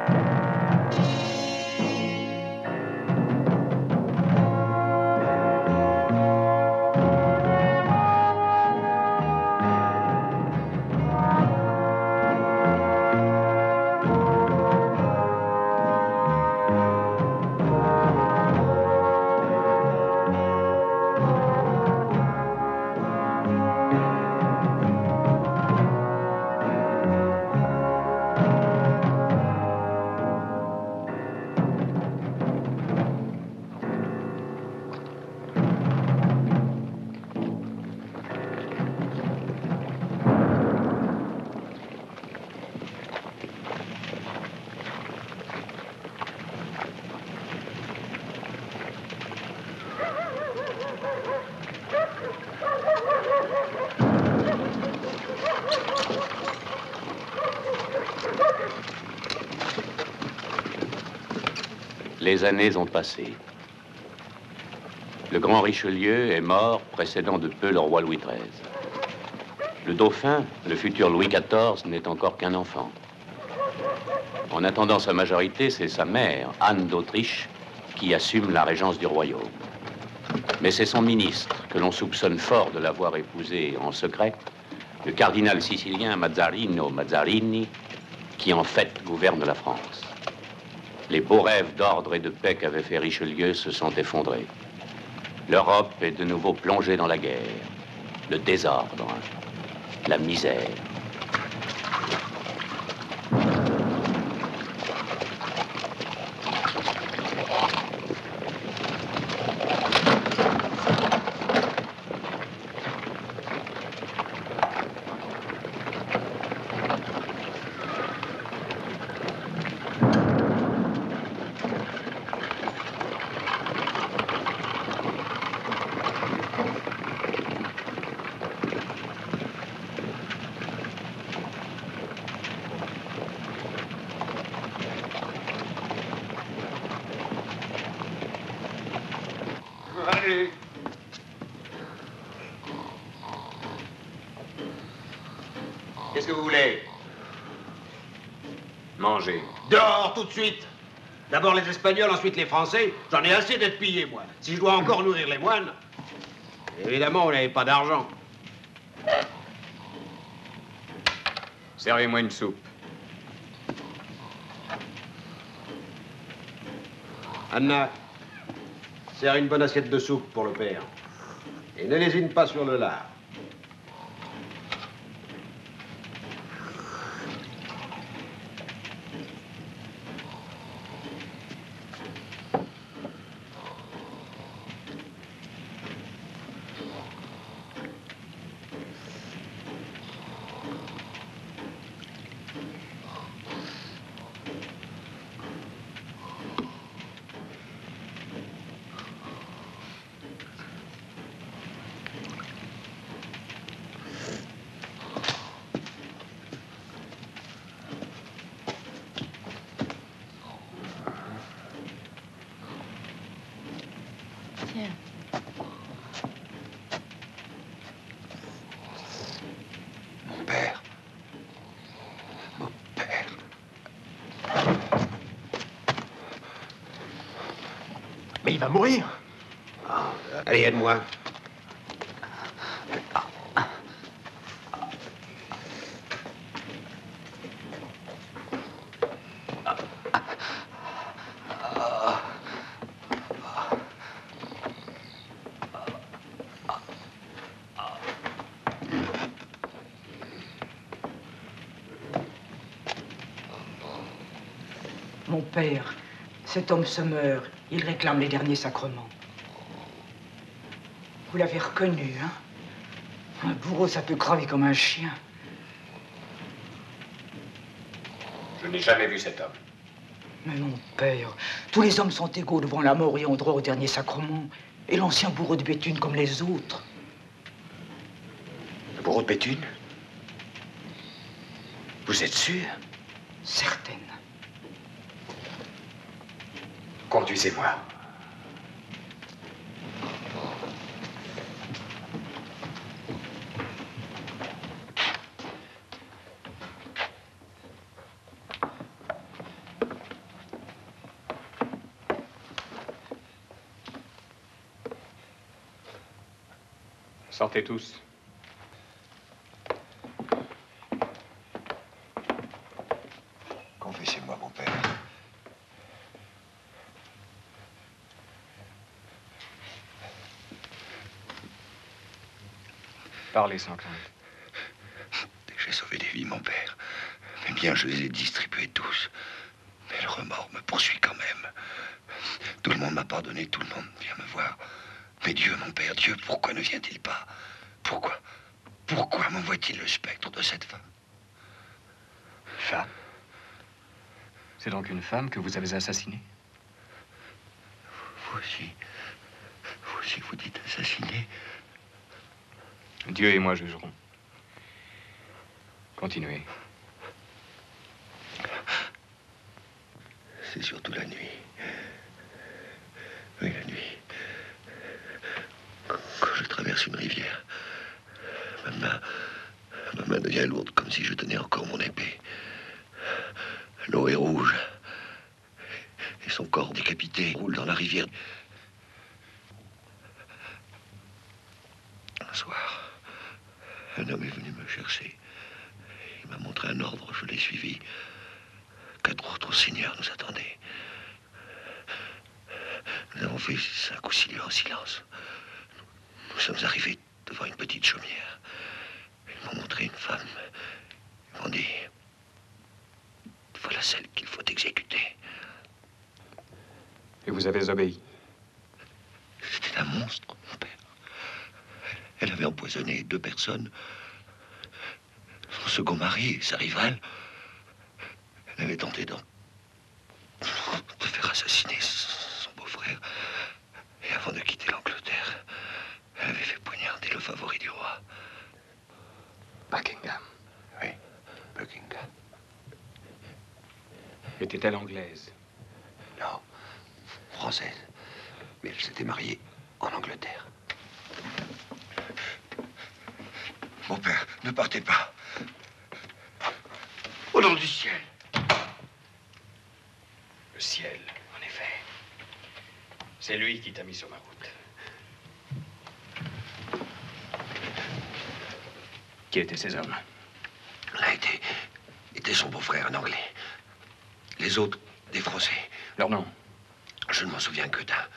Les années ont passé. Le grand Richelieu est mort, précédant de peu le roi Louis XIII. Le dauphin, le futur Louis XIV, n'est encore qu'un enfant. En attendant sa majorité, c'est sa mère, Anne d'Autriche, qui assume la régence du royaume. Mais c'est son ministre, que l'on soupçonne fort de l'avoir épousé en secret, le cardinal sicilien Mazzarino Mazzarini, qui en fait gouverne la France. Les beaux rêves d'ordre et de paix qu'avait fait Richelieu se sont effondrés. L'Europe est de nouveau plongée dans la guerre, le désordre, la misère. Qu'est-ce que vous voulez? Manger. Dehors, tout de suite. D'abord les Espagnols, ensuite les Français. J'en ai assez d'être pillé, moi. Si je dois encore nourrir les moines. Évidemment, vous n'avez pas d'argent. Servez-moi une soupe. Anna, serre une bonne assiette de soupe pour le père. Et ne lésine pas sur le lard. Mon père. Mon père. Mais il va mourir. Ah, allez, aide-moi. Mon père, cet homme se meurt. Il réclame les derniers sacrements. Vous l'avez reconnu, hein? Un bourreau, ça peut craver comme un chien. Je n'ai jamais vu cet homme. Mais mon père, tous les hommes sont égaux devant la mort et ont droit au dernier sacrement. Et l'ancien bourreau de Béthune comme les autres. Le bourreau de Béthune? Vous êtes sûr? Certaine. Conduisez-moi. Sortez tous. Confessez-moi, mon père. Parlez sans crainte. J'ai sauvé des vies, mon père. Mais bien, je les ai distribués tous. Mais le remords me poursuit quand même. Tout le monde m'a pardonné, tout le monde vient me voir. Mais Dieu, mon père, Dieu, pourquoi ne vient-il pas? Pourquoi? Pourquoi m'envoie-t-il le spectre de cette femme? Femme? C'est donc une femme que vous avez assassinée? Vous aussi, vous dites assassiner? Dieu et moi jugerons. Continuez. C'est surtout la nuit. Oui, la nuit. Quand je traverse une rivière, ma main devient lourde, comme si je tenais encore mon épée. L'eau est rouge. Et son corps décapité roule dans la rivière. Un soir, un homme est venu me chercher. Il m'a montré un ordre, je l'ai suivi. 4 autres seigneurs nous attendaient. Nous avons fait 5 ou 6 lieues en silence. Nous sommes arrivés devant une petite chaumière. Ils m'ont montré une femme. Ils m'ont dit, voilà celle qu'il faut exécuter. Et vous avez obéi? C'était un monstre, mon père. Elle avait empoisonné 2 personnes. Son second mari et sa rivale. Elle avait tenté de faire assassiner son beau-frère. Et avant de quitter l'Angleterre, elle avait fait poignarder le favori du roi. Buckingham. Oui, Buckingham. Était-elle anglaise? Non, française. Mais elle s'était mariée en Angleterre. Mon père, ne partez pas. Au nom du ciel. Le ciel, en effet. C'est lui qui t'a mis sur ma route. Qui étaient ces hommes? L'un était son beau-frère, un Anglais. Les autres, des Français. Leur nom? Je ne m'en souviens que d'un.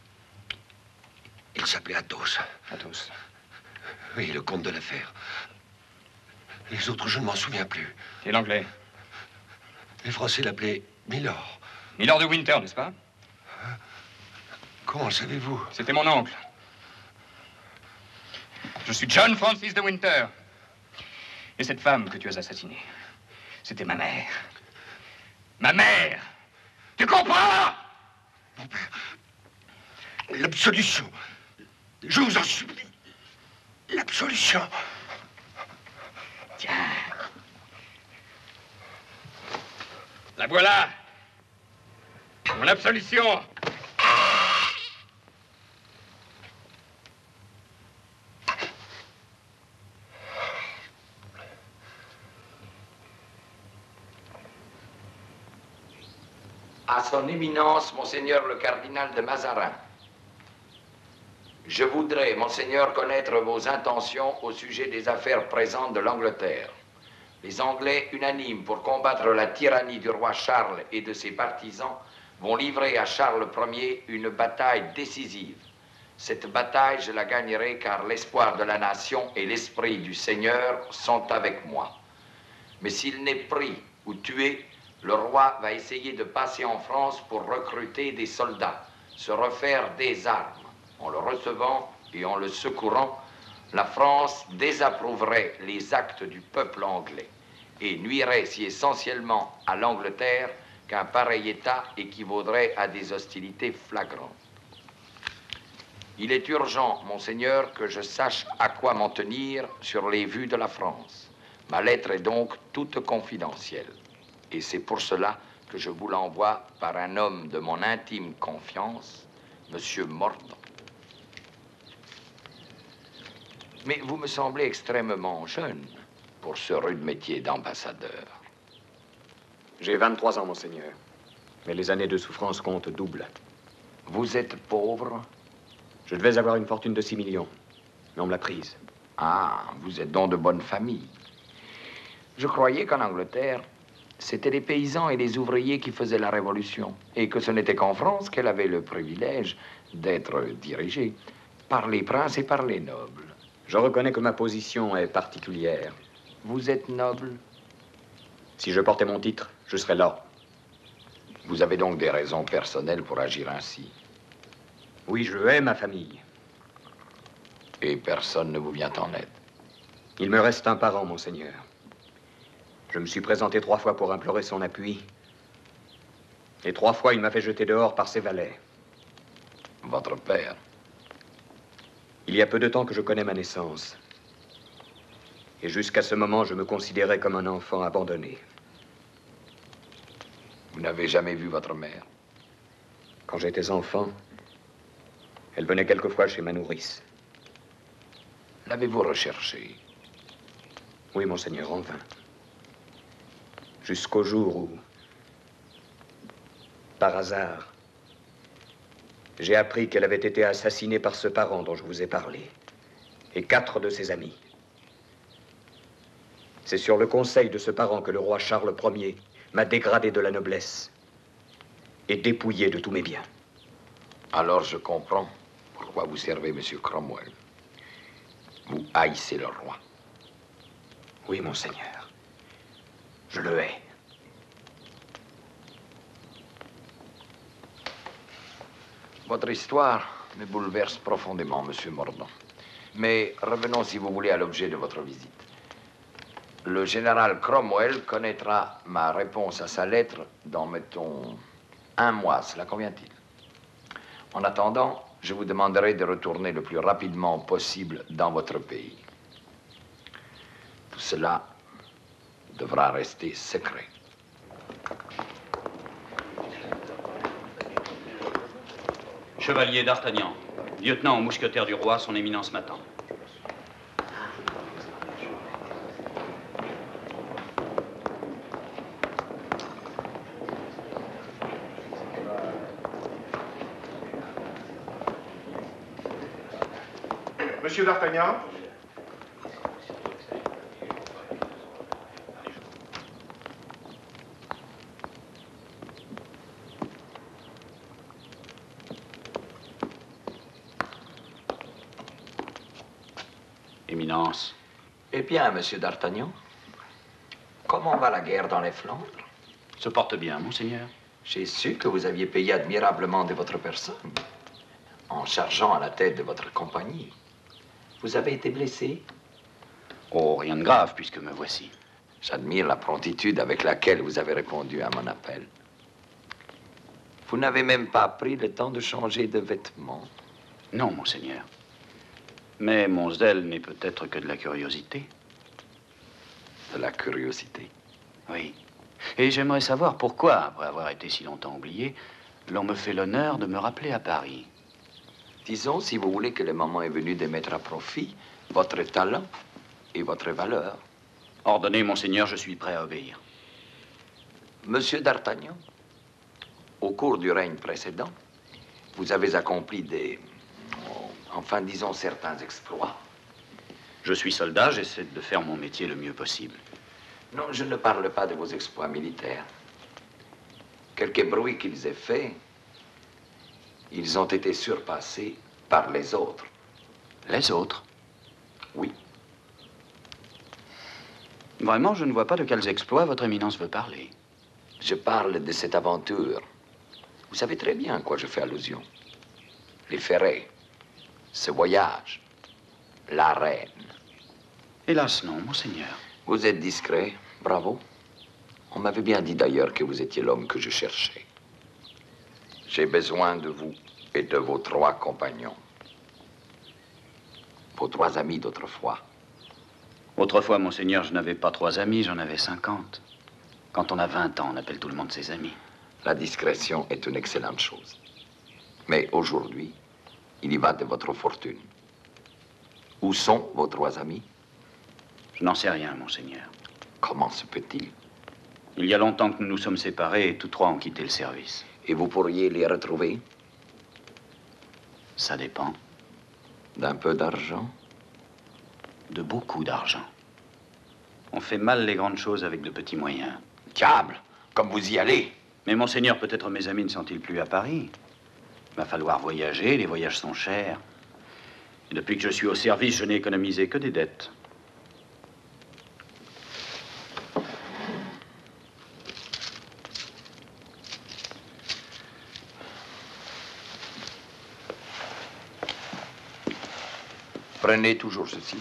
Il s'appelait Athos. Athos. Oui, le comte de la Fère. Les autres, je ne m'en souviens plus. Et l'anglais? Les Français l'appelaient Milord. Milord de Winter, n'est-ce pas? Comment le savez-vous? C'était mon oncle. Je suis John Francis de Winter. Et cette femme que tu as assassinée, c'était ma mère. Ma mère! Tu comprends? Mon père, l'absolution. Je vous en supplie. L'absolution. Tiens. La voilà. Mon absolution. À son éminence, Monseigneur le cardinal de Mazarin. Je voudrais, Monseigneur, connaître vos intentions au sujet des affaires présentes de l'Angleterre. Les Anglais, unanimes pour combattre la tyrannie du roi Charles et de ses partisans, vont livrer à Charles Ier une bataille décisive. Cette bataille, je la gagnerai car l'espoir de la nation et l'esprit du Seigneur sont avec moi. Mais s'il n'est pris ou tué, le roi va essayer de passer en France pour recruter des soldats, se refaire des armes. En le recevant et en le secourant, la France désapprouverait les actes du peuple anglais et nuirait si essentiellement à l'Angleterre qu'un pareil état équivaudrait à des hostilités flagrantes. Il est urgent, Monseigneur, que je sache à quoi m'en tenir sur les vues de la France. Ma lettre est donc toute confidentielle. Et c'est pour cela que je vous l'envoie par un homme de mon intime confiance, Monsieur Mordaunt. Mais vous me semblez extrêmement jeune pour ce rude métier d'ambassadeur. J'ai 23 ans, Monseigneur. Mais les années de souffrance comptent double. Vous êtes pauvre? Je devais avoir une fortune de 6 millions. mais on me l'a prise. Ah, vous êtes donc de bonne famille. Je croyais qu'en Angleterre, c'était les paysans et les ouvriers qui faisaient la révolution, et que ce n'était qu'en France qu'elle avait le privilège d'être dirigée par les princes et par les nobles. Je reconnais que ma position est particulière. Vous êtes noble? Si je portais mon titre, je serais là. Vous avez donc des raisons personnelles pour agir ainsi? Oui, je hais ma famille. Et personne ne vous vient en aide? Il me reste un parent, monseigneur. Je me suis présenté 3 fois pour implorer son appui. Et 3 fois, il m'a fait jeter dehors par ses valets. Votre père? Il y a peu de temps que je connais ma naissance. Et jusqu'à ce moment, je me considérais comme un enfant abandonné. Vous n'avez jamais vu votre mère? Quand j'étais enfant, elle venait quelquefois chez ma nourrice. L'avez-vous recherchée? Oui, monseigneur, en vain. Jusqu'au jour où, par hasard, j'ai appris qu'elle avait été assassinée par ce parent dont je vous ai parlé, et 4 de ses amis. C'est sur le conseil de ce parent que le roi Charles Ier m'a dégradé de la noblesse et dépouillé de tous mes biens. Alors je comprends pourquoi vous servez M. Cromwell. Vous haïssez le roi. Oui, monseigneur. Je le hais. Votre histoire me bouleverse profondément, Monsieur Mordaunt. Mais revenons, si vous voulez, à l'objet de votre visite. Le général Cromwell connaîtra ma réponse à sa lettre dans, mettons, 1 mois. Cela convient-il? En attendant, je vous demanderai de retourner le plus rapidement possible dans votre pays. Tout cela devra rester secret. Chevalier d'Artagnan, lieutenant au mousquetaire du roi, son éminence m'attend. Monsieur d'Artagnan? Éminence. Eh bien, Monsieur d'Artagnan, comment va la guerre dans les Flandres? Se porte bien, monseigneur. J'ai su que vous aviez payé admirablement de votre personne, en chargeant à la tête de votre compagnie. Vous avez été blessé? Oh, rien de grave, puisque me voici. J'admire la promptitude avec laquelle vous avez répondu à mon appel. Vous n'avez même pas pris le temps de changer de vêtements. Non, monseigneur. Mais mon zèle n'est peut-être que de la curiosité. De la curiosité? Oui. Et j'aimerais savoir pourquoi, après avoir été si longtemps oublié, l'on me fait l'honneur de me rappeler à Paris. Disons, si vous voulez, que le moment est venu de mettre à profit votre talent et votre valeur. Ordonnez, monseigneur, je suis prêt à obéir. Monsieur d'Artagnan, au cours du règne précédent, vous avez accompli enfin, disons, certains exploits. Je suis soldat, j'essaie de faire mon métier le mieux possible. Non, je ne parle pas de vos exploits militaires. Quelque bruit qu'ils aient fait, ils ont été surpassés par les autres. Les autres? Oui. Vraiment, je ne vois pas de quels exploits votre éminence veut parler. Je parle de cette aventure. Vous savez très bien à quoi je fais allusion. Les ferrets, ce voyage, la reine. Hélas, non, monseigneur. Vous êtes discret, bravo. On m'avait bien dit d'ailleurs que vous étiez l'homme que je cherchais. J'ai besoin de vous et de vos 3 compagnons. Vos 3 amis d'autrefois. Autrefois, monseigneur, je n'avais pas 3 amis, j'en avais 50. Quand on a 20 ans, on appelle tout le monde ses amis. La discrétion est une excellente chose. Mais aujourd'hui, il y va de votre fortune. Où sont vos 3 amis? Je n'en sais rien, monseigneur. Comment se peut-il? Il y a longtemps que nous nous sommes séparés et tous 3 ont quitté le service. Et vous pourriez les retrouver? Ça dépend. D'un peu d'argent? De beaucoup d'argent. On fait mal les grandes choses avec de petits moyens. Diable, comme vous y allez. Mais monseigneur, peut-être mes amis ne sont-ils plus à Paris? Il va falloir voyager, les voyages sont chers. Et depuis que je suis au service, je n'ai économisé que des dettes. Prenez toujours ceci.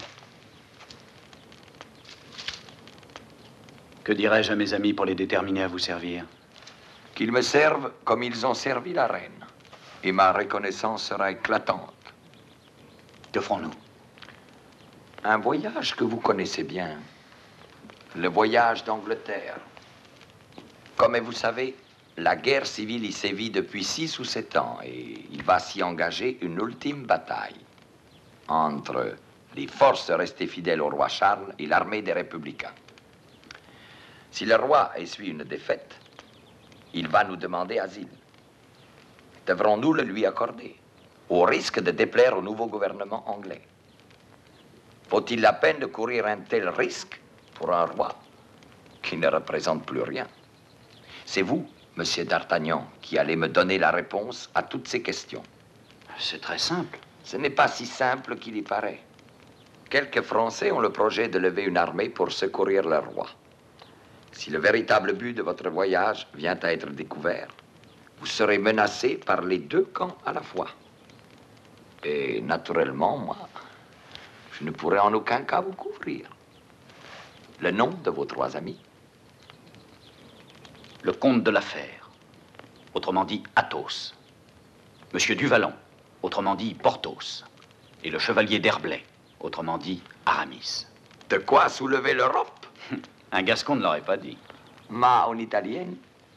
Que dirais-je à mes amis pour les déterminer à vous servir? Qu'ils me servent comme ils ont servi la reine. Et ma reconnaissance sera éclatante. Que ferons-nous? Un voyage que vous connaissez bien. Le voyage d'Angleterre. Comme vous savez, la guerre civile y sévit depuis 6 ou 7 ans et il va s'y engager une ultime bataille entre les forces restées fidèles au roi Charles et l'armée des républicains. Si le roi essuie une défaite, il va nous demander asile. Devrons-nous le lui accorder, au risque de déplaire au nouveau gouvernement anglais? Faut-il la peine de courir un tel risque pour un roi qui ne représente plus rien? C'est vous, monsieur d'Artagnan, qui allez me donner la réponse à toutes ces questions. C'est très simple. Ce n'est pas si simple qu'il y paraît. Quelques Français ont le projet de lever une armée pour secourir leur roi. Si le véritable but de votre voyage vient à être découvert, vous serez menacé par les 2 camps à la fois. Et naturellement, moi, je ne pourrai en aucun cas vous couvrir. Le nom de vos 3 amis? Le comte de la Fère, autrement dit Athos. Monsieur du Vallon, autrement dit Porthos. Et le chevalier d'Herblay, autrement dit Aramis. De quoi soulever l'Europe? Un Gascon ne l'aurait pas dit. Ma en italienne?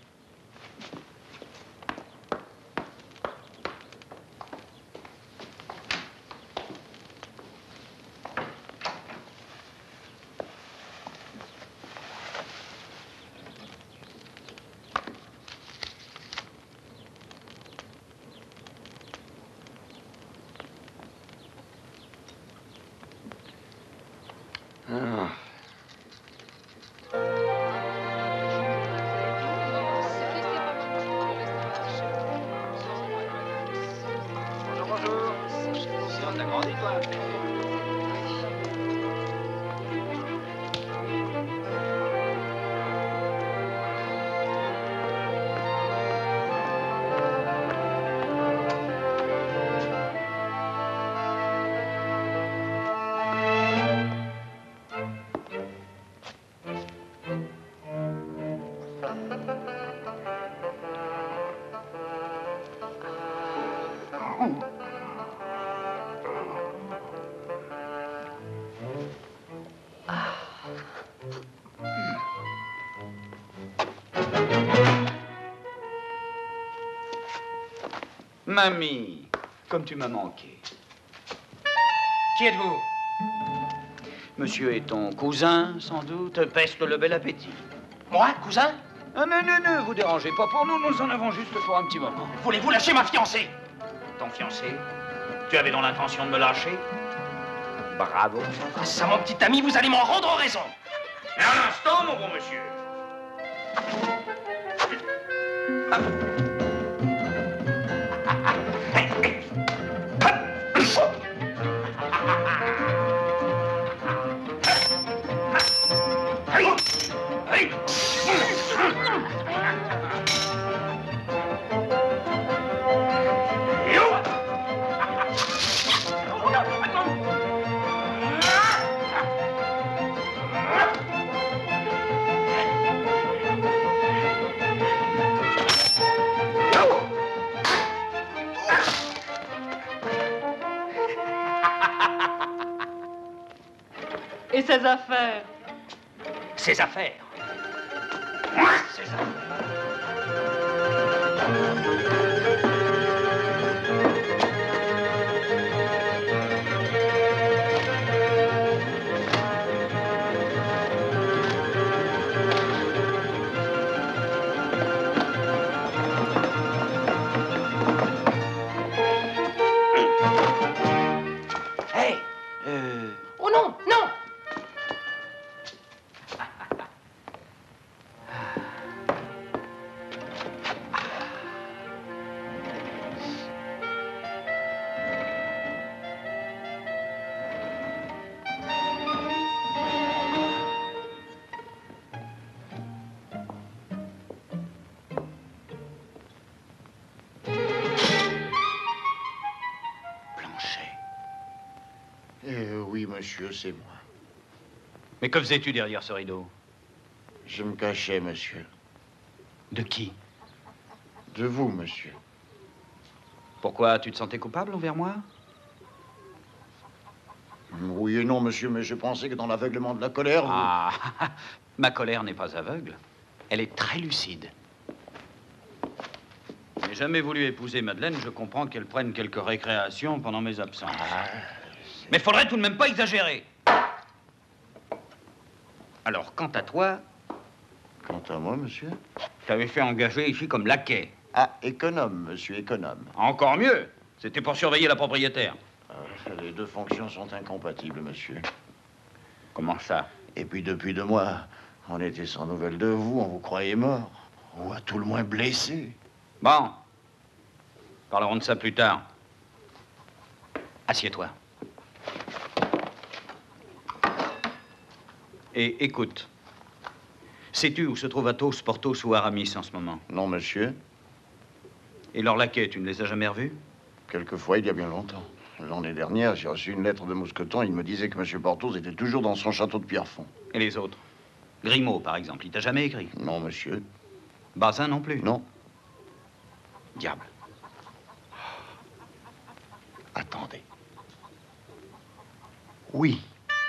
Ah. Mamie, comme tu m'as manqué. Qui êtes-vous? Monsieur est ton cousin, sans doute. Peste le bel appétit. Moi, cousin? Ah, ne vous dérangez pas. Pour nous, nous en avons juste pour un petit moment. Voulez-vous lâcher ma fiancée? Ton fiancé? Tu avais donc l'intention de me lâcher? Bravo. Grâce à mon petit ami, vous allez m'en rendre raison. Mais un instant, mon bon monsieur. Et ses affaires? Ses affaires. Ses affaires. Oh non, non! monsieur, c'est moi. Mais que faisais-tu derrière ce rideau? Je me cachais, monsieur. De qui? De vous, monsieur. Pourquoi? Tu te sentais coupable envers moi? Oui et non, monsieur, mais je pensais que dans l'aveuglement de la colère... Ah, ma colère n'est pas aveugle. Elle est très lucide. Je n'ai jamais voulu épouser Madeleine. Je comprends qu'elle prenne quelques récréations pendant mes absences. Mais faudrait tout de même pas exagérer. Alors, quant à toi... Quant à moi, monsieur? Je t'avais fait engager ici comme laquais. Ah, économe, monsieur, économe. Encore mieux. C'était pour surveiller la propriétaire. Les deux fonctions sont incompatibles, monsieur. Comment ça? Et puis, depuis 2 mois, on était sans nouvelles de vous, on vous croyait mort. Ou à tout le moins blessé. Bon. Parlerons de ça plus tard. Assieds-toi. Et écoute. Sais-tu où se trouve Athos, Porthos ou Aramis en ce moment? Non, monsieur. Et leurs laquais, tu ne les as jamais revus? Quelquefois, il y a bien longtemps. L'année dernière, j'ai reçu une lettre de Mousqueton. Il me disait que monsieur Porthos était toujours dans son château de Pierrefonds. Et les autres? Grimaud, par exemple, il t'a jamais écrit? Non, monsieur. Bazin non plus? Non. Diable. Attendez. Oui.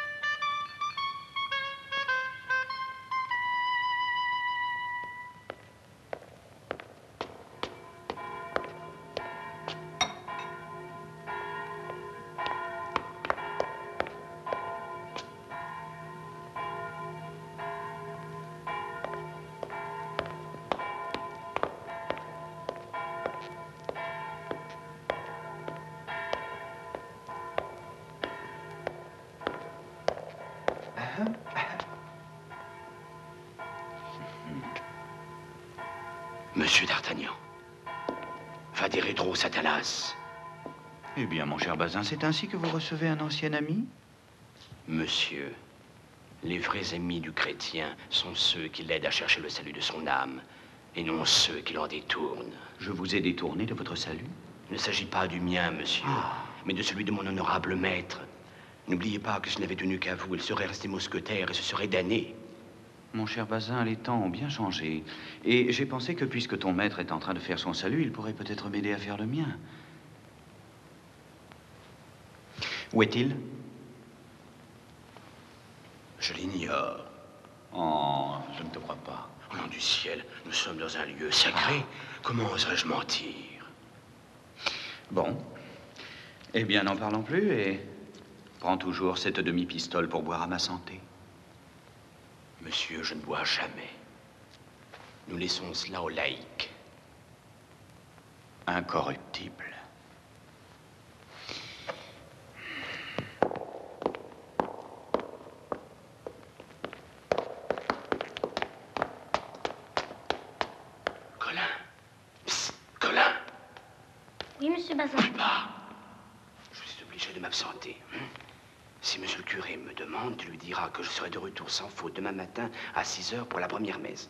Monsieur d'Artagnan, va des rétro Satanas. Eh bien, mon cher Bazin, c'est ainsi que vous recevez un ancien ami? Monsieur, les vrais amis du chrétien sont ceux qui l'aident à chercher le salut de son âme, et non ceux qui l'en détournent. Je vous ai détourné de votre salut? Il ne s'agit pas du mien, monsieur, mais de celui de mon honorable maître. N'oubliez pas que je n'avais tenu qu'à vous, il serait resté mousquetaire et se serait damné. Mon cher Bazin, les temps ont bien changé. Et j'ai pensé que puisque ton maître est en train de faire son salut, il pourrait peut-être m'aider à faire le mien. Où est-il? Je l'ignore. Oh, je ne te crois pas. Au nom du ciel, nous sommes dans un lieu sacré. Comment oserais-je mentir? Bon. Eh bien, n'en parlons plus et prends toujours cette demi-pistole pour boire à ma santé. Monsieur, je ne bois jamais. Nous laissons cela aux laïcs. Incorruptible. Colin. Psst, Colin. Oui, monsieur Bazin. Je suis obligé de m'absenter. Si monsieur le curé me demande, tu lui diras que je serai de retour sans faute demain matin à 6 heures pour la première messe.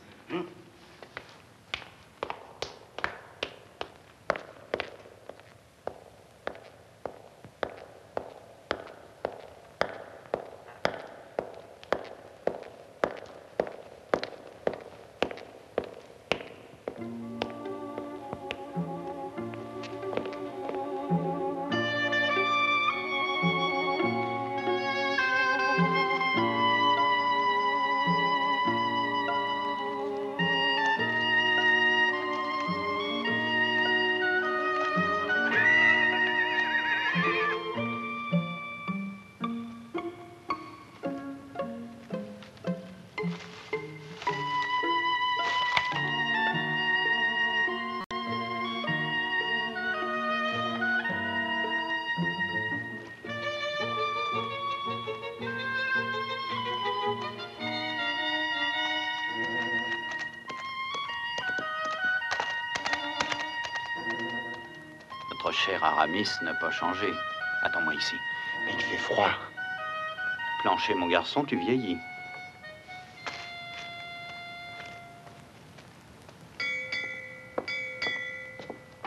Notre cher Aramis n'a pas changé. Attends-moi ici. Mais il fait froid. Plancher, mon garçon, tu vieillis.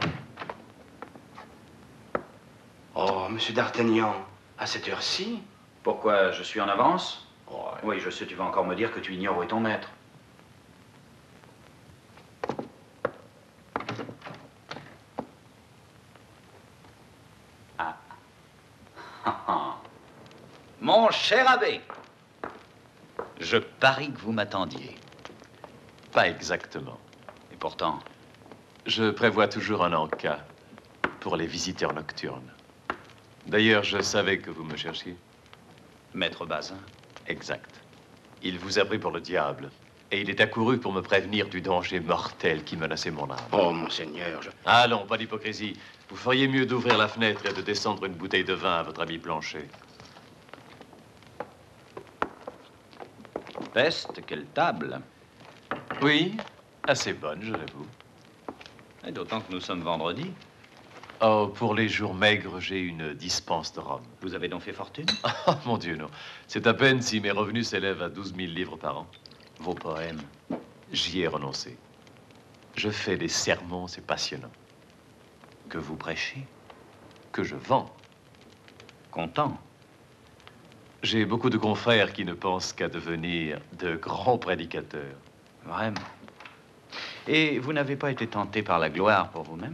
Oh, monsieur d'Artagnan, à cette heure-ci? Pourquoi, je suis en avance? Ouais. Oui, je sais, tu vas encore me dire que tu ignores où est ton maître. Ah. Mon cher abbé, je parie que vous m'attendiez. Pas exactement. Et pourtant, je prévois toujours un en-cas pour les visiteurs nocturnes. D'ailleurs, je savais que vous me cherchiez. Maître Bazin. Exact. Il vous a pris pour le diable. Et il est accouru pour me prévenir du danger mortel qui menaçait mon âme. Oh, monseigneur, Allons, pas d'hypocrisie. Vous feriez mieux d'ouvrir la fenêtre et de descendre une bouteille de vin à votre ami Planchet. Peste, quelle table. Oui, assez bonne, je l'avoue. Et d'autant que nous sommes vendredi. Oh, pour les jours maigres, j'ai une dispense de rhum. Vous avez donc fait fortune? Oh, mon Dieu, non. C'est à peine si mes revenus s'élèvent à 12 000 livres par an. Vos poèmes? J'y ai renoncé. Je fais des sermons, c'est passionnant. Que vous prêchez? Que je vends. Content. J'ai beaucoup de confrères qui ne pensent qu'à devenir de grands prédicateurs. Vraiment? Et vous n'avez pas été tenté par la gloire pour vous-même?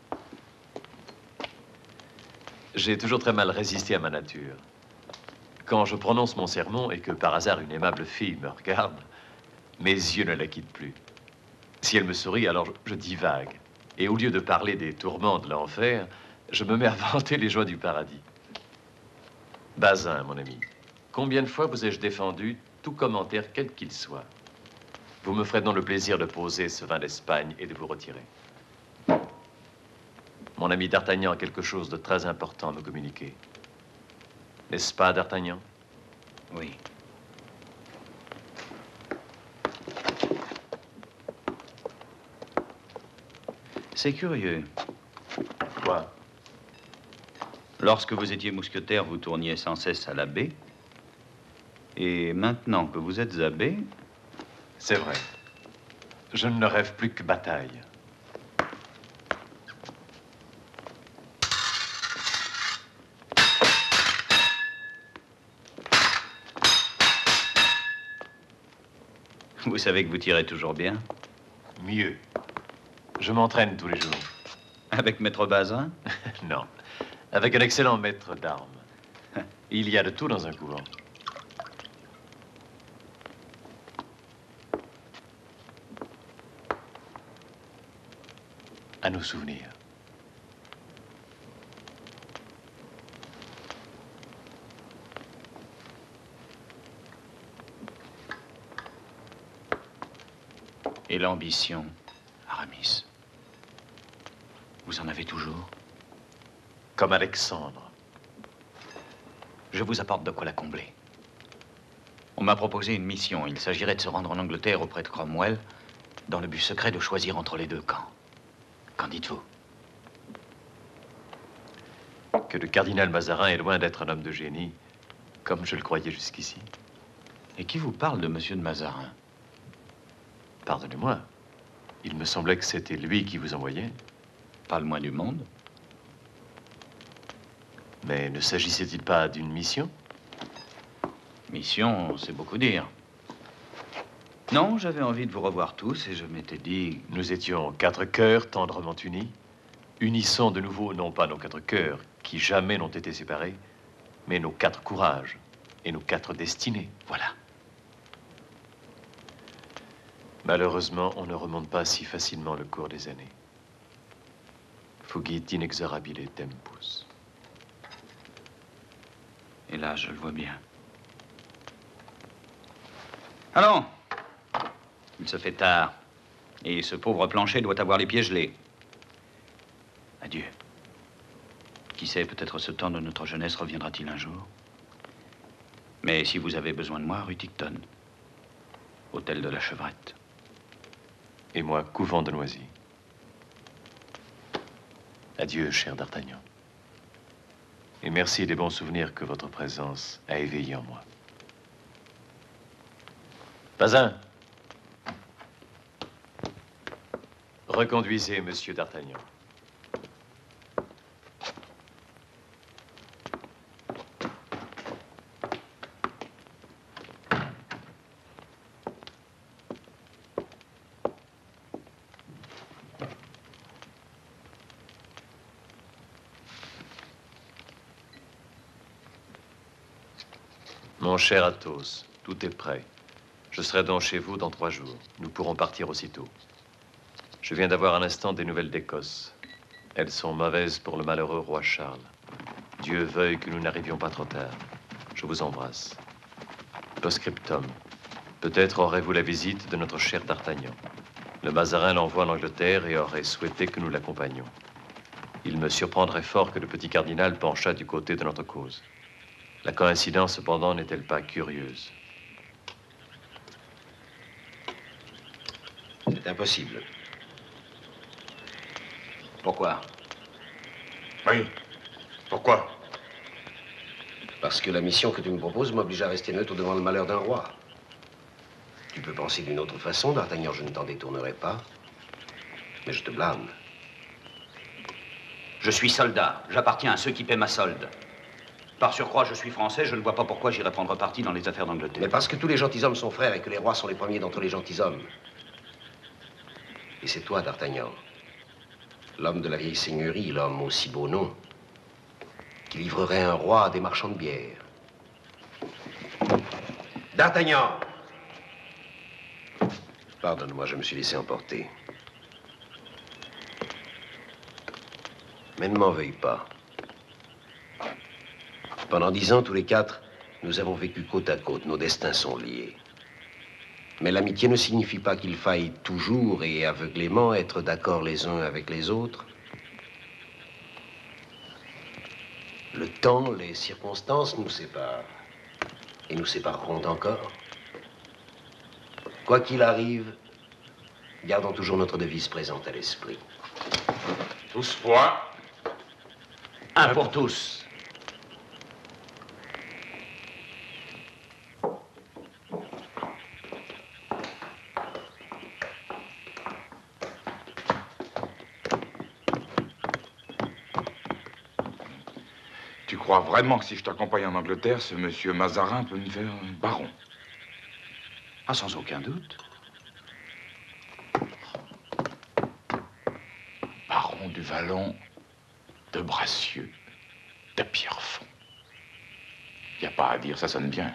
J'ai toujours très mal résisté à ma nature. Quand je prononce mon sermon et que par hasard une aimable fille me regarde, mes yeux ne la quittent plus. Si elle me sourit, alors je divague. Et au lieu de parler des tourments de l'enfer, je me mets à vanter les joies du paradis. Bazin, mon ami, combien de fois vous ai-je défendu tout commentaire quel qu'il soit? Vous me ferez donc le plaisir de poser ce vin d'Espagne et de vous retirer. Mon ami D'Artagnan a quelque chose de très important à me communiquer. N'est-ce pas, D'Artagnan? Oui. C'est curieux. Quoi? Lorsque vous étiez mousquetaire, vous tourniez sans cesse à la baie. Et maintenant que vous êtes abbé... C'est vrai. Je ne rêve plus que bataille. Vous savez que vous tirez toujours bien? Mieux. Je m'entraîne tous les jours. Avec Maître Bazin? Non. Avec un excellent maître d'armes. Il y a de tout dans un couvent. À nos souvenirs. Et l'ambition, Aramis? Vous en avez toujours? Comme Alexandre. Je vous apporte de quoi la combler. On m'a proposé une mission. Il s'agirait de se rendre en Angleterre auprès de Cromwell dans le but secret de choisir entre les deux camps. Qu'en dites-vous? Que le cardinal Mazarin est loin d'être un homme de génie, comme je le croyais jusqu'ici. Et qui vous parle de Monsieur de Mazarin? Pardonnez-moi. Il me semblait que c'était lui qui vous envoyait. Pas le moins du monde. Mais ne s'agissait-il pas d'une mission? Mission, c'est beaucoup dire. Non, j'avais envie de vous revoir tous et je m'étais dit... Nous étions 4 cœurs tendrement unis. Unissons de nouveau non pas nos 4 cœurs, qui jamais n'ont été séparés, mais nos 4 courages et nos 4 destinées. Voilà. Malheureusement, on ne remonte pas si facilement le cours des années. Fugit inexorabile tempus. Et là, je le vois bien. Allons. Il se fait tard. Et ce pauvre Planchet doit avoir les pieds gelés. Adieu. Qui sait, peut-être ce temps de notre jeunesse reviendra-t-il un jour. Mais si vous avez besoin de moi, rue Ticton. Hôtel de la Chevrette. Et moi, couvent de Noisy. Adieu, cher D'Artagnan. Et merci des bons souvenirs que votre présence a éveillés en moi. Bazin. Reconduisez Monsieur D'Artagnan. Mon cher Athos, tout est prêt. Je serai donc chez vous dans 3 jours. Nous pourrons partir aussitôt. Je viens d'avoir un instant des nouvelles d'Écosse. Elles sont mauvaises pour le malheureux roi Charles. Dieu veuille que nous n'arrivions pas trop tard. Je vous embrasse. Postscriptum. Peut-être aurez-vous la visite de notre cher D'Artagnan. Le Mazarin l'envoie en Angleterre et aurait souhaité que nous l'accompagnions. Il me surprendrait fort que le petit cardinal penchât du côté de notre cause. La coïncidence, cependant, n'est-elle pas curieuse? C'est impossible. Pourquoi? Oui. Pourquoi? Parce que la mission que tu me proposes m'oblige à rester neutre devant le malheur d'un roi. Tu peux penser d'une autre façon, D'Artagnan, je ne t'en détournerai pas. Mais je te blâme. Je suis soldat. J'appartiens à ceux qui paient ma solde. Par surcroît, je suis français. Je ne vois pas pourquoi j'irais prendre parti dans les affaires d'Angleterre. Mais parce que tous les gentilshommes sont frères et que les rois sont les premiers d'entre les gentilshommes. Et c'est toi, D'Artagnan, l'homme de la vieille seigneurie, l'homme aussi beau nom, qui livrerait un roi à des marchands de bière. D'Artagnan! Pardonne-moi, je me suis laissé emporter. Mais ne m'en veuille pas. Pendant 10 ans, tous les 4, nous avons vécu côte à côte. Nos destins sont liés. Mais l'amitié ne signifie pas qu'il faille toujours et aveuglément être d'accord les uns avec les autres. Le temps, les circonstances nous séparent. Et nous sépareront encore. Quoi qu'il arrive, gardons toujours notre devise présente à l'esprit. Tous points. Un pour tous. Tu crois vraiment que si je t'accompagne en Angleterre, ce monsieur Mazarin peut me faire un baron? Ah, sans aucun doute. Baron du Vallon, de Bracieux, de Pierrefonds. Y a pas à dire, ça sonne bien.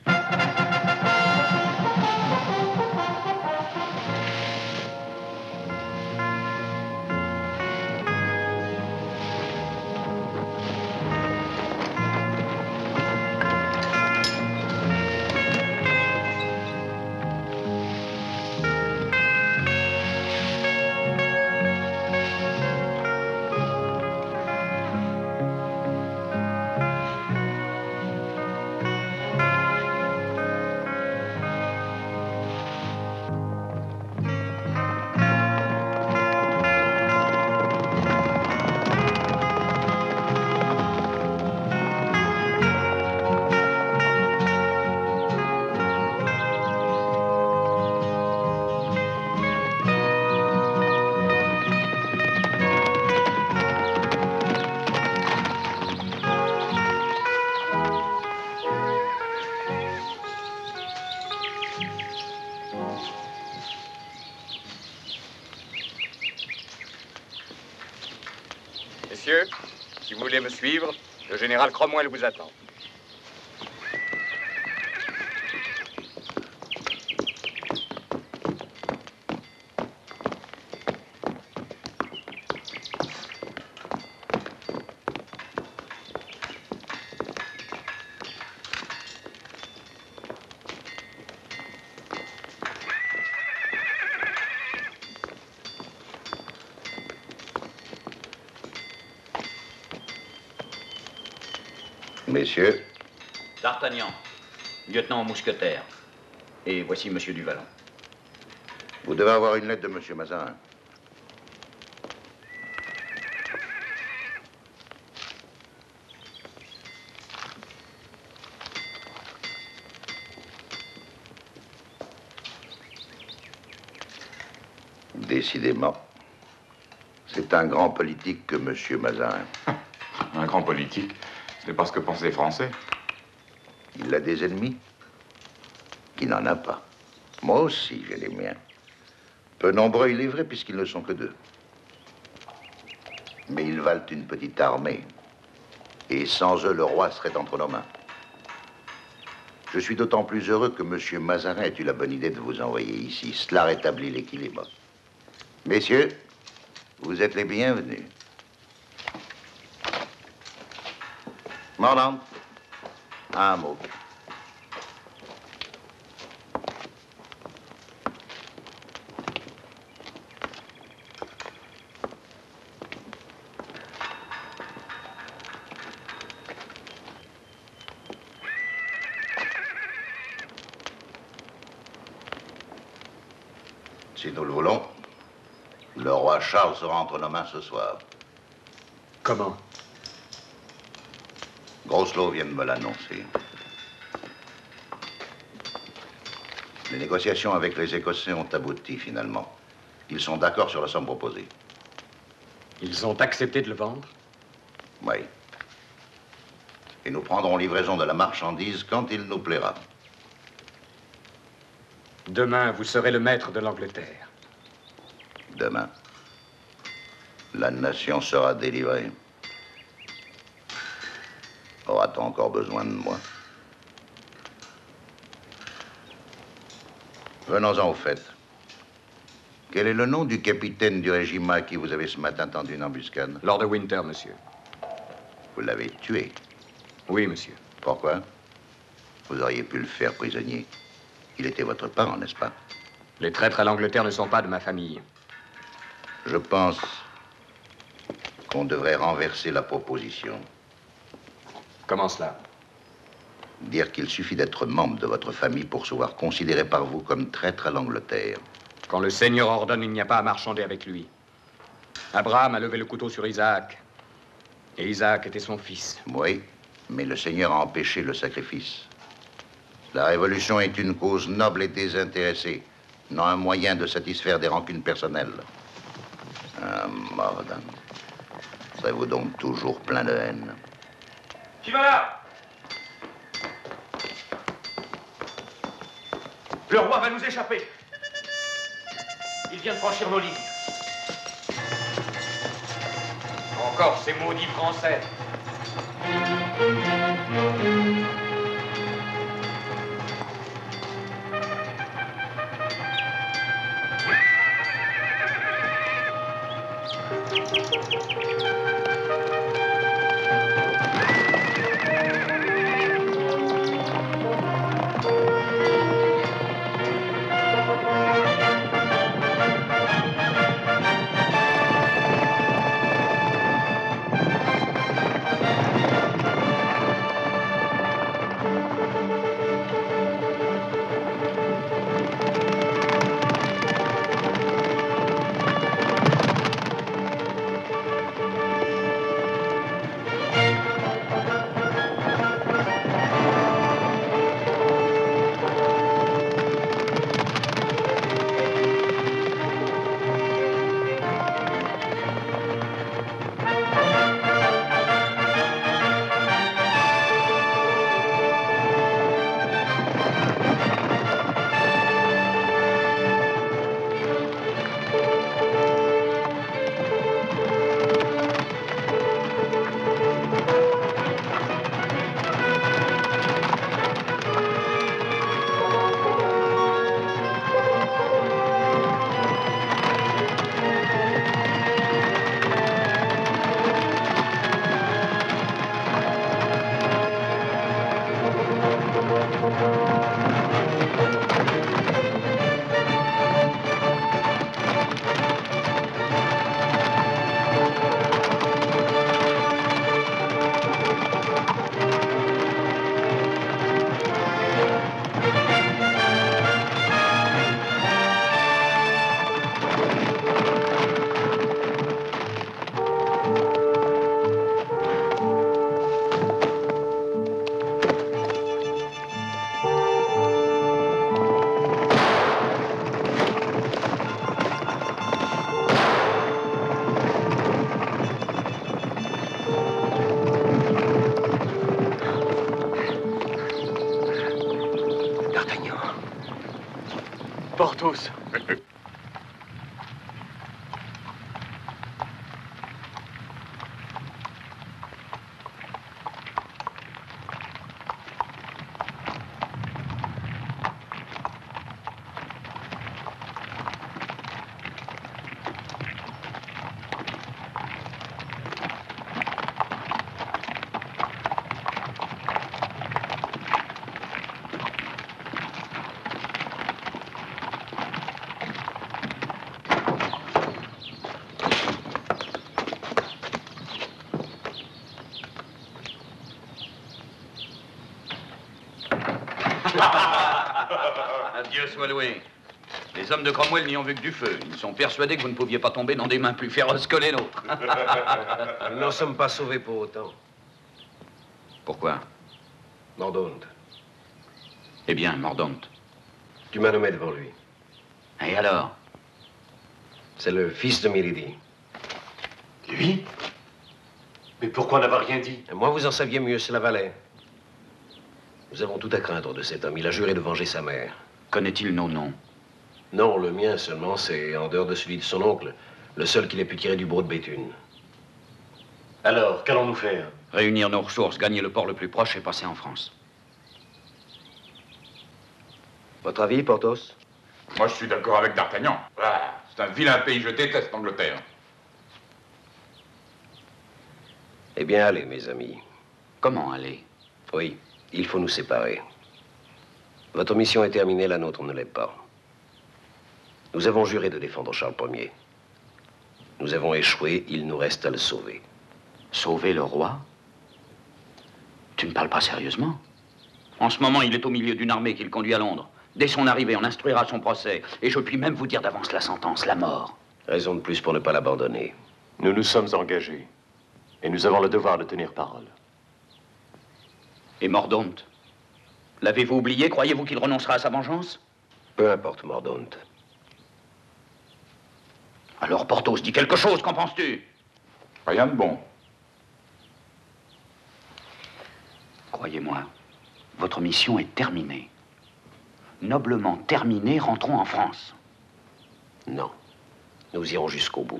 Messieurs, si vous voulez me suivre, le général Cromwell vous attend. Messieurs. D'Artagnan, lieutenant mousquetaire. Et voici monsieur du Vallon. Vous devez avoir une lettre de monsieur Mazarin. Décidément, c'est un grand politique que monsieur Mazarin. Un grand politique, ce n'est pas ce que pensent les Français. Il a des ennemis? Il n'en a pas. Moi aussi, j'ai les miens. Peu nombreux, il est vrai, puisqu'ils ne sont que 2. Mais ils valent une petite armée. Et sans eux, le roi serait entre nos mains. Je suis d'autant plus heureux que M. Mazarin ait eu la bonne idée de vous envoyer ici. Cela rétablit l'équilibre. Messieurs, vous êtes les bienvenus. Mordaunt, un mot. Si nous le voulons, le roi Charles sera entre nos mains ce soir. Comment? Groslow vient de me l'annoncer. Les négociations avec les Écossais ont abouti finalement. Ils sont d'accord sur la somme proposée. Ils ont accepté de le vendre? Oui. Et nous prendrons livraison de la marchandise quand il nous plaira. Demain, vous serez le maître de l'Angleterre. Demain, la nation sera délivrée. Aura-t-on encore besoin de moi? Venons-en au fait. Quel est le nom du capitaine du régiment à qui vous avez ce matin tendu une embuscade? Lord de Winter, monsieur. Vous l'avez tué? Oui, monsieur. Pourquoi? Vous auriez pu le faire prisonnier. Il était votre parent, n'est-ce pas? Les traîtres à l'Angleterre ne sont pas de ma famille. Je pense qu'on devrait renverser la proposition. Comment cela? Dire qu'il suffit d'être membre de votre famille pour se voir considéré par vous comme traître à l'Angleterre. Quand le Seigneur ordonne, il n'y a pas à marchander avec lui. Abraham a levé le couteau sur Isaac. Et Isaac était son fils. Oui, mais le Seigneur a empêché le sacrifice. La Révolution est une cause noble et désintéressée, non un moyen de satisfaire des rancunes personnelles. Ah, Mordaunt. Serez-vous donc toujours plein de haine? Qui va là? Le roi va nous échapper. Il vient de franchir nos lignes. Encore ces maudits Français. Porthos. Dieu soit loué. Les hommes de Cromwell n'y ont vu que du feu. Ils sont persuadés que vous ne pouviez pas tomber dans des mains plus féroces que les nôtres. Nous n'en sommes pas sauvés pour autant. Pourquoi? Mordaunt. Eh bien, Mordaunt. Tu m'as nommé devant lui. Et alors? C'est le fils de Milady. Lui? Mais pourquoi n'avoir rien dit? Et moi, vous en saviez mieux, c'est la valet. Nous avons tout à craindre de cet homme. Il a juré de venger sa mère. Connaît-il nos noms? Non, le mien seulement, c'est, en dehors de celui de son oncle, le seul qu'il ait pu tirer du bourreau de Béthune. Alors, qu'allons-nous faire? Réunir nos ressources, gagner le port le plus proche et passer en France. Votre avis, Porthos? Moi, je suis d'accord avec D'Artagnan. Ah, c'est un vilain pays, je déteste l'Angleterre. Eh bien, allez, mes amis. Comment aller? Oui, il faut nous séparer. Votre mission est terminée, la nôtre ne l'est pas. Nous avons juré de défendre Charles Ier. Nous avons échoué, il nous reste à le sauver. Sauver le roi? Tu ne parles pas sérieusement? En ce moment, il est au milieu d'une armée qu'il conduit à Londres. Dès son arrivée, on instruira son procès. Et je puis même vous dire d'avance la sentence, la mort. Raison de plus pour ne pas l'abandonner. Nous nous sommes engagés. Et nous avons le devoir de tenir parole. Et Mordaunt? L'avez-vous oublié? Croyez-vous qu'il renoncera à sa vengeance? Peu importe, Mordaunt. Alors, Porthos, dis quelque chose, qu'en penses-tu? Rien de bon. Croyez-moi, votre mission est terminée. Noblement terminée, rentrons en France. Non. Nous irons jusqu'au bout.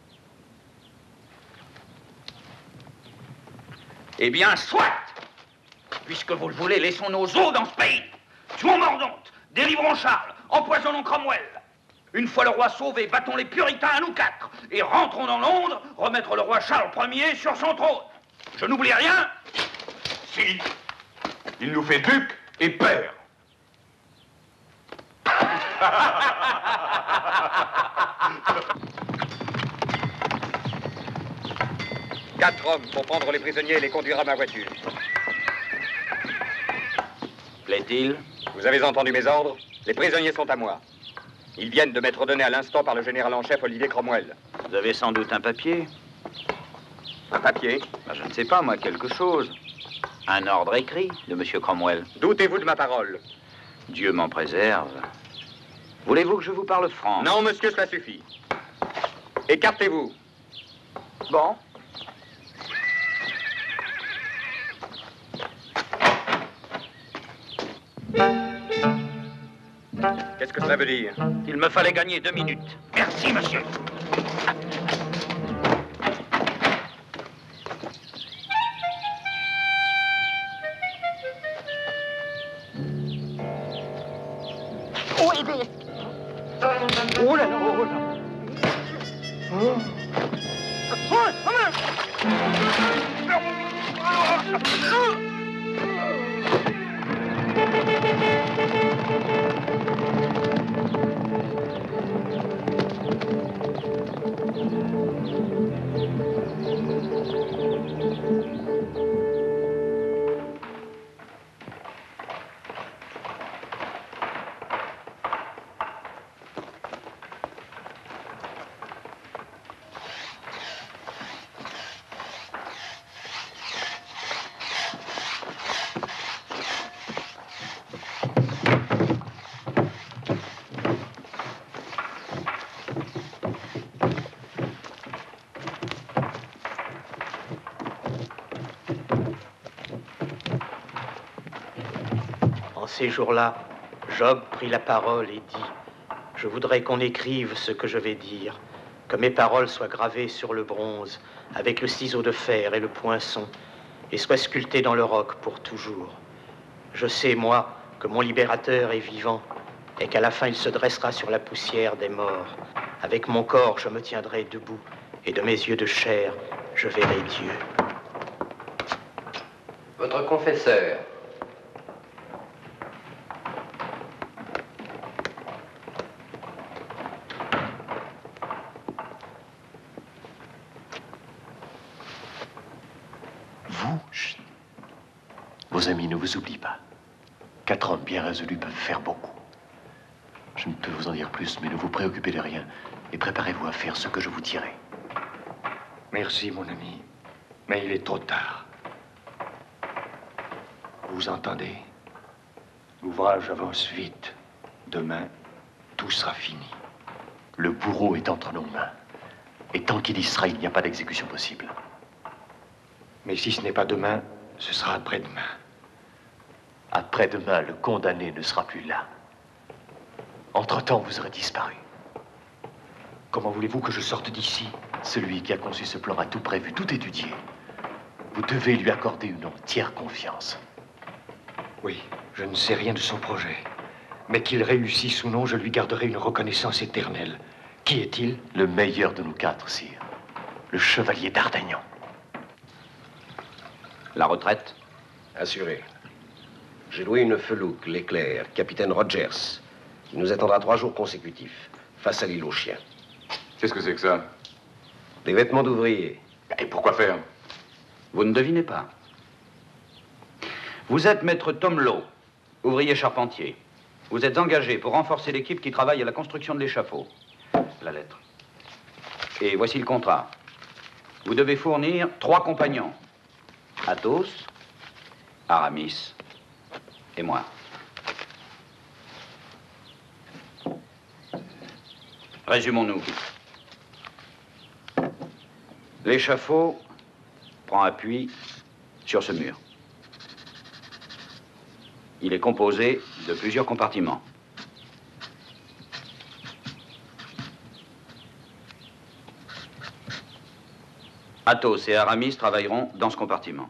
Eh bien, soit! Puisque vous le voulez, laissons nos os dans ce pays. Tuons Mordaunt, délivrons Charles, empoisonnons Cromwell. Une fois le roi sauvé, battons les puritains à nous quatre et rentrons dans Londres, remettre le roi Charles Ier sur son trône. Je n'oublie rien? Si. Il nous fait duc et père. 4 hommes pour prendre les prisonniers et les conduire à ma voiture. Plaît-il? Vous avez entendu mes ordres? Les prisonniers sont à moi. Ils viennent de m'être donnés à l'instant par le général en chef Olivier Cromwell. Vous avez sans doute un papier? Un papier? Ben, je ne sais pas, moi, quelque chose. Un ordre écrit de M. Cromwell. Doutez-vous de ma parole? Dieu m'en préserve. Voulez-vous que je vous parle franc? Non, monsieur, cela suffit. Écartez-vous. Bon. Qu'est-ce que cela veut dire? Il me fallait gagner 2 minutes. Merci, monsieur. Oh, aidez! Oh là là, oh là! Ces jours-là, Job prit la parole et dit « Je voudrais qu'on écrive ce que je vais dire, que mes paroles soient gravées sur le bronze, avec le ciseau de fer et le poinçon, et soient sculptées dans le roc pour toujours. Je sais, moi, que mon libérateur est vivant, et qu'à la fin il se dressera sur la poussière des morts. Avec mon corps, je me tiendrai debout, et de mes yeux de chair, je verrai Dieu. » Votre confesseur. Vos amis ne vous oublient pas. 4 hommes bien résolus peuvent faire beaucoup. Je ne peux vous en dire plus, mais ne vous préoccupez de rien. Et préparez-vous à faire ce que je vous dirai. Merci, mon ami. Mais il est trop tard. Vous entendez? L'ouvrage avance vite. Demain, tout sera fini. Le bourreau est entre nos mains. Et tant qu'il y sera, il n'y a pas d'exécution possible. Mais si ce n'est pas demain, ce sera après-demain. Après-demain, le condamné ne sera plus là. Entre-temps, vous aurez disparu. Comment voulez-vous que je sorte d'ici? Celui qui a conçu ce plan a tout prévu, tout étudié. Vous devez lui accorder une entière confiance. Oui, je ne sais rien de son projet. Mais qu'il réussisse ou non, je lui garderai une reconnaissance éternelle. Qui est-il? Le meilleur de nous quatre, sire. Le chevalier d'Artagnan. La retraite? Assuré. J'ai loué une felouque, l'Éclair, capitaine Rogers, qui nous attendra 3 jours consécutifs, face à l'île aux chiens. Qu'est-ce que c'est que ça? Des vêtements d'ouvrier. Et pourquoi faire? Vous ne devinez pas. Vous êtes maître Tom Lowe, ouvrier charpentier. Vous êtes engagé pour renforcer l'équipe qui travaille à la construction de l'échafaud. La lettre. Et voici le contrat. Vous devez fournir 3 compagnons. Athos, Aramis et moi. Résumons-nous. L'échafaud prend appui sur ce mur. Il est composé de plusieurs compartiments. Athos et Aramis travailleront dans ce compartiment.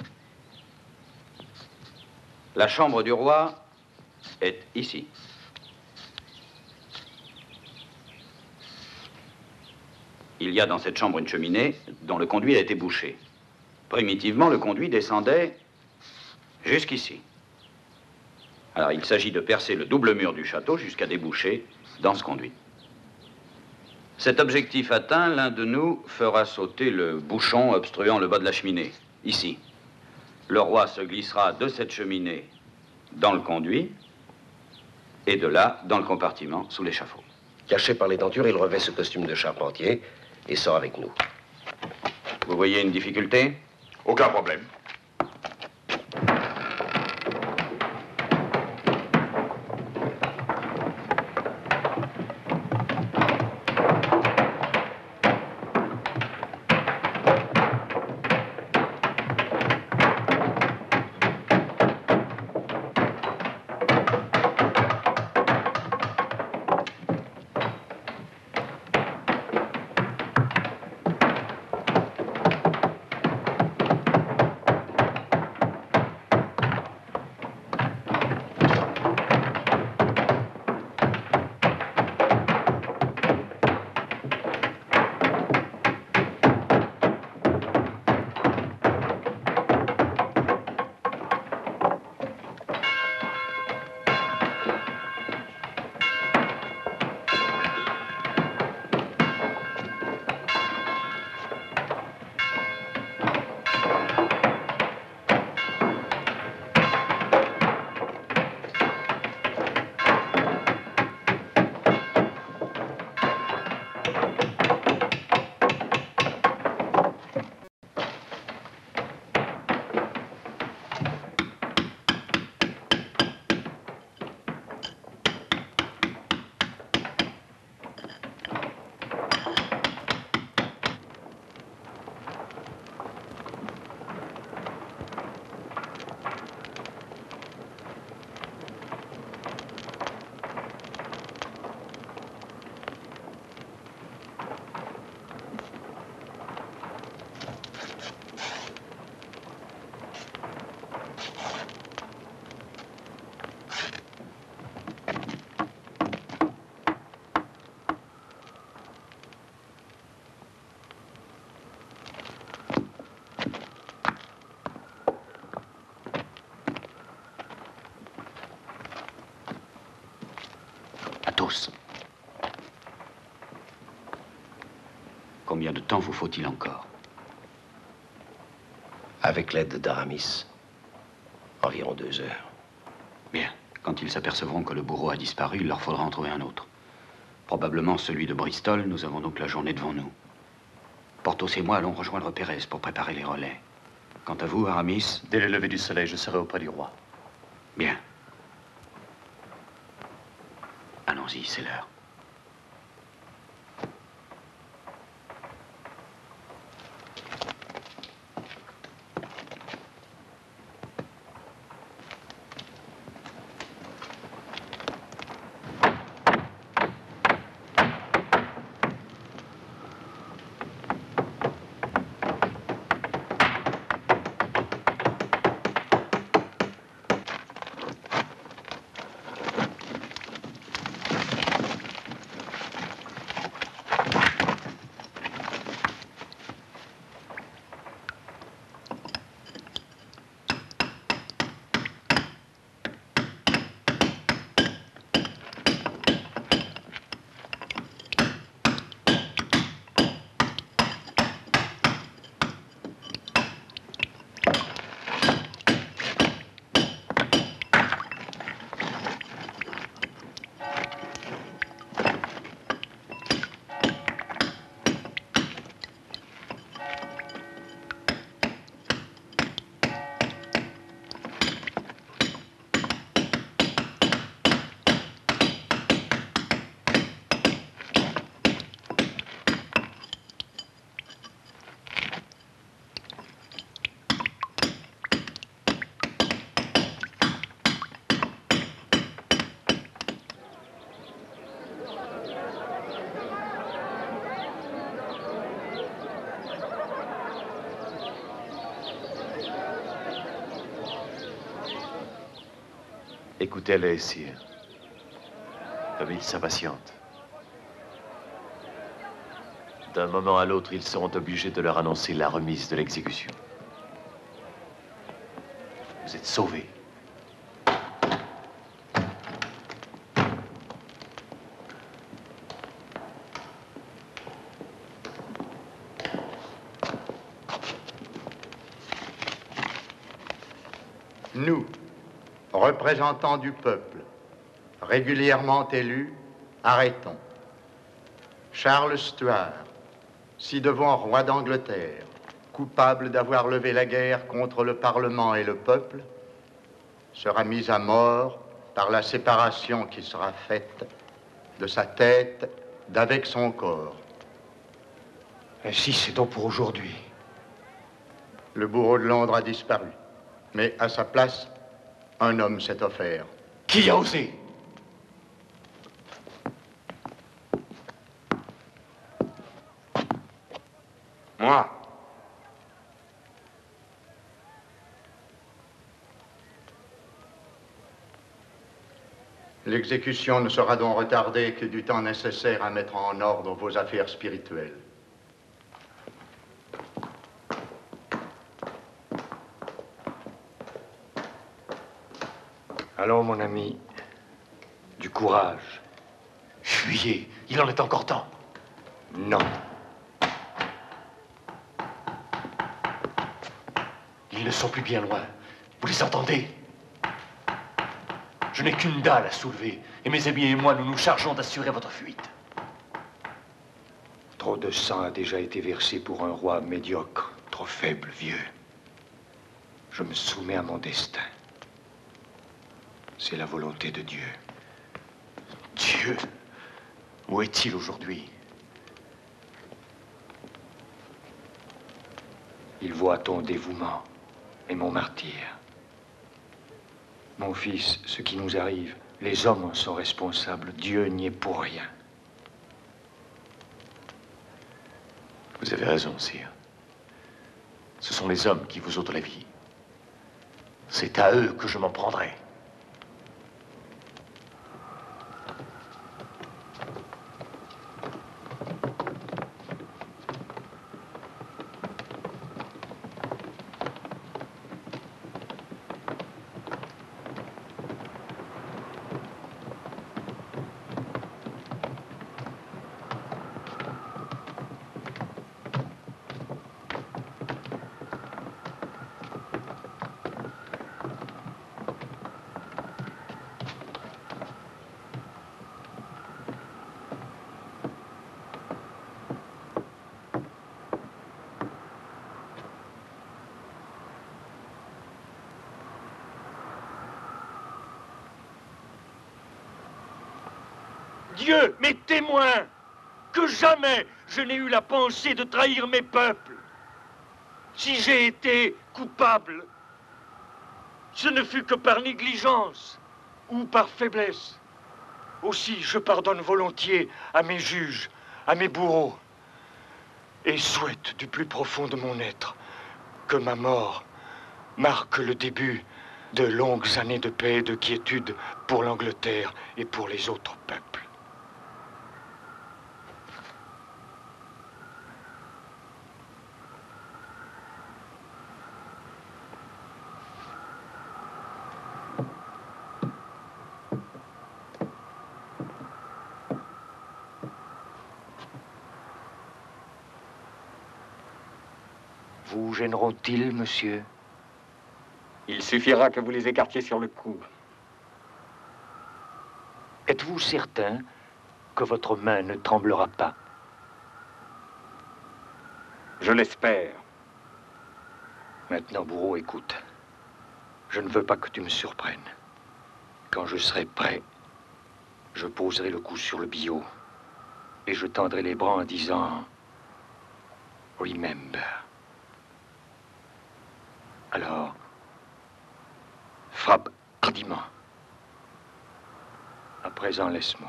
La chambre du roi est ici. Il y a dans cette chambre une cheminée dont le conduit a été bouché. Primitivement, le conduit descendait jusqu'ici. Alors, il s'agit de percer le double mur du château jusqu'à déboucher dans ce conduit. Cet objectif atteint, l'un de nous fera sauter le bouchon obstruant le bas de la cheminée, ici. Le roi se glissera de cette cheminée dans le conduit et de là dans le compartiment sous l'échafaud. Caché par les tentures, il revêt ce costume de charpentier et sort avec nous. Vous voyez une difficulté? Aucun problème. Athos. Combien de temps vous faut-il encore? Avec l'aide d'Aramis, environ 2 heures. Bien, Quand ils s'apercevront que le bourreau a disparu, il leur faudra en trouver un autre. Probablement celui de Bristol. Nous avons donc la journée devant nous. Porthos et moi allons rejoindre Pérez pour préparer les relais. Quant à vous, Aramis... Dès le lever du soleil, je serai auprès du roi. Bien. Allons-y, c'est l'heure. Écoutez-les, sire. Comme ils s'impatientent. D'un moment à l'autre, ils seront obligés de leur annoncer la remise de l'exécution. Vous êtes sauvés. Nous, représentants du peuple, régulièrement élus, arrêtons. Charles Stuart, ci-devant roi d'Angleterre, coupable d'avoir levé la guerre contre le Parlement et le peuple, sera mis à mort par la séparation qui sera faite de sa tête d'avec son corps. Ainsi, c'est donc pour aujourd'hui. Le bourreau de Londres a disparu, mais à sa place, un homme s'est offert. Qui a osé? Moi. L'exécution ne sera donc retardée que du temps nécessaire à mettre en ordre vos affaires spirituelles. Allons, mon ami. Du courage. Fuyez, il en est encore temps. Non. Ils ne sont plus bien loin. Vous les entendez? Je n'ai qu'une dalle à soulever, et mes amis et moi, nous nous chargeons d'assurer votre fuite. Trop de sang a déjà été versé pour un roi médiocre, trop faible, vieux. Je me soumets à mon destin. C'est la volonté de Dieu. Dieu? Où est-il aujourd'hui? Il voit ton dévouement et mon martyr. Mon fils, ce qui nous arrive, les hommes en sont responsables. Dieu n'y est pour rien. Vous avez raison, sire. Ce sont les hommes qui vous ôtent la vie. C'est à eux que je m'en prendrai. Dieu, mes témoins, que jamais je n'ai eu la pensée de trahir mes peuples. Si j'ai été coupable, ce ne fut que par négligence ou par faiblesse. Aussi, je pardonne volontiers à mes juges, à mes bourreaux, et souhaite du plus profond de mon être que ma mort marque le début de longues années de paix et de quiétude pour l'Angleterre et pour les autres peuples. Vous gêneront-ils, monsieur? Il suffira que vous les écartiez sur le coup. Êtes-vous certain que votre main ne tremblera pas? Je l'espère. Maintenant, bourreau, écoute. Je ne veux pas que tu me surprennes. Quand je serai prêt, je poserai le cou sur le billot et je tendrai les bras en disant « Remember ». Alors, frappe hardiment. À présent, laisse-moi.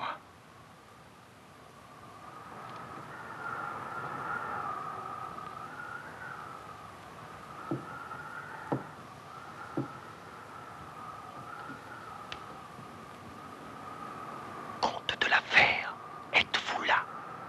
Comte de la Fère, êtes-vous là?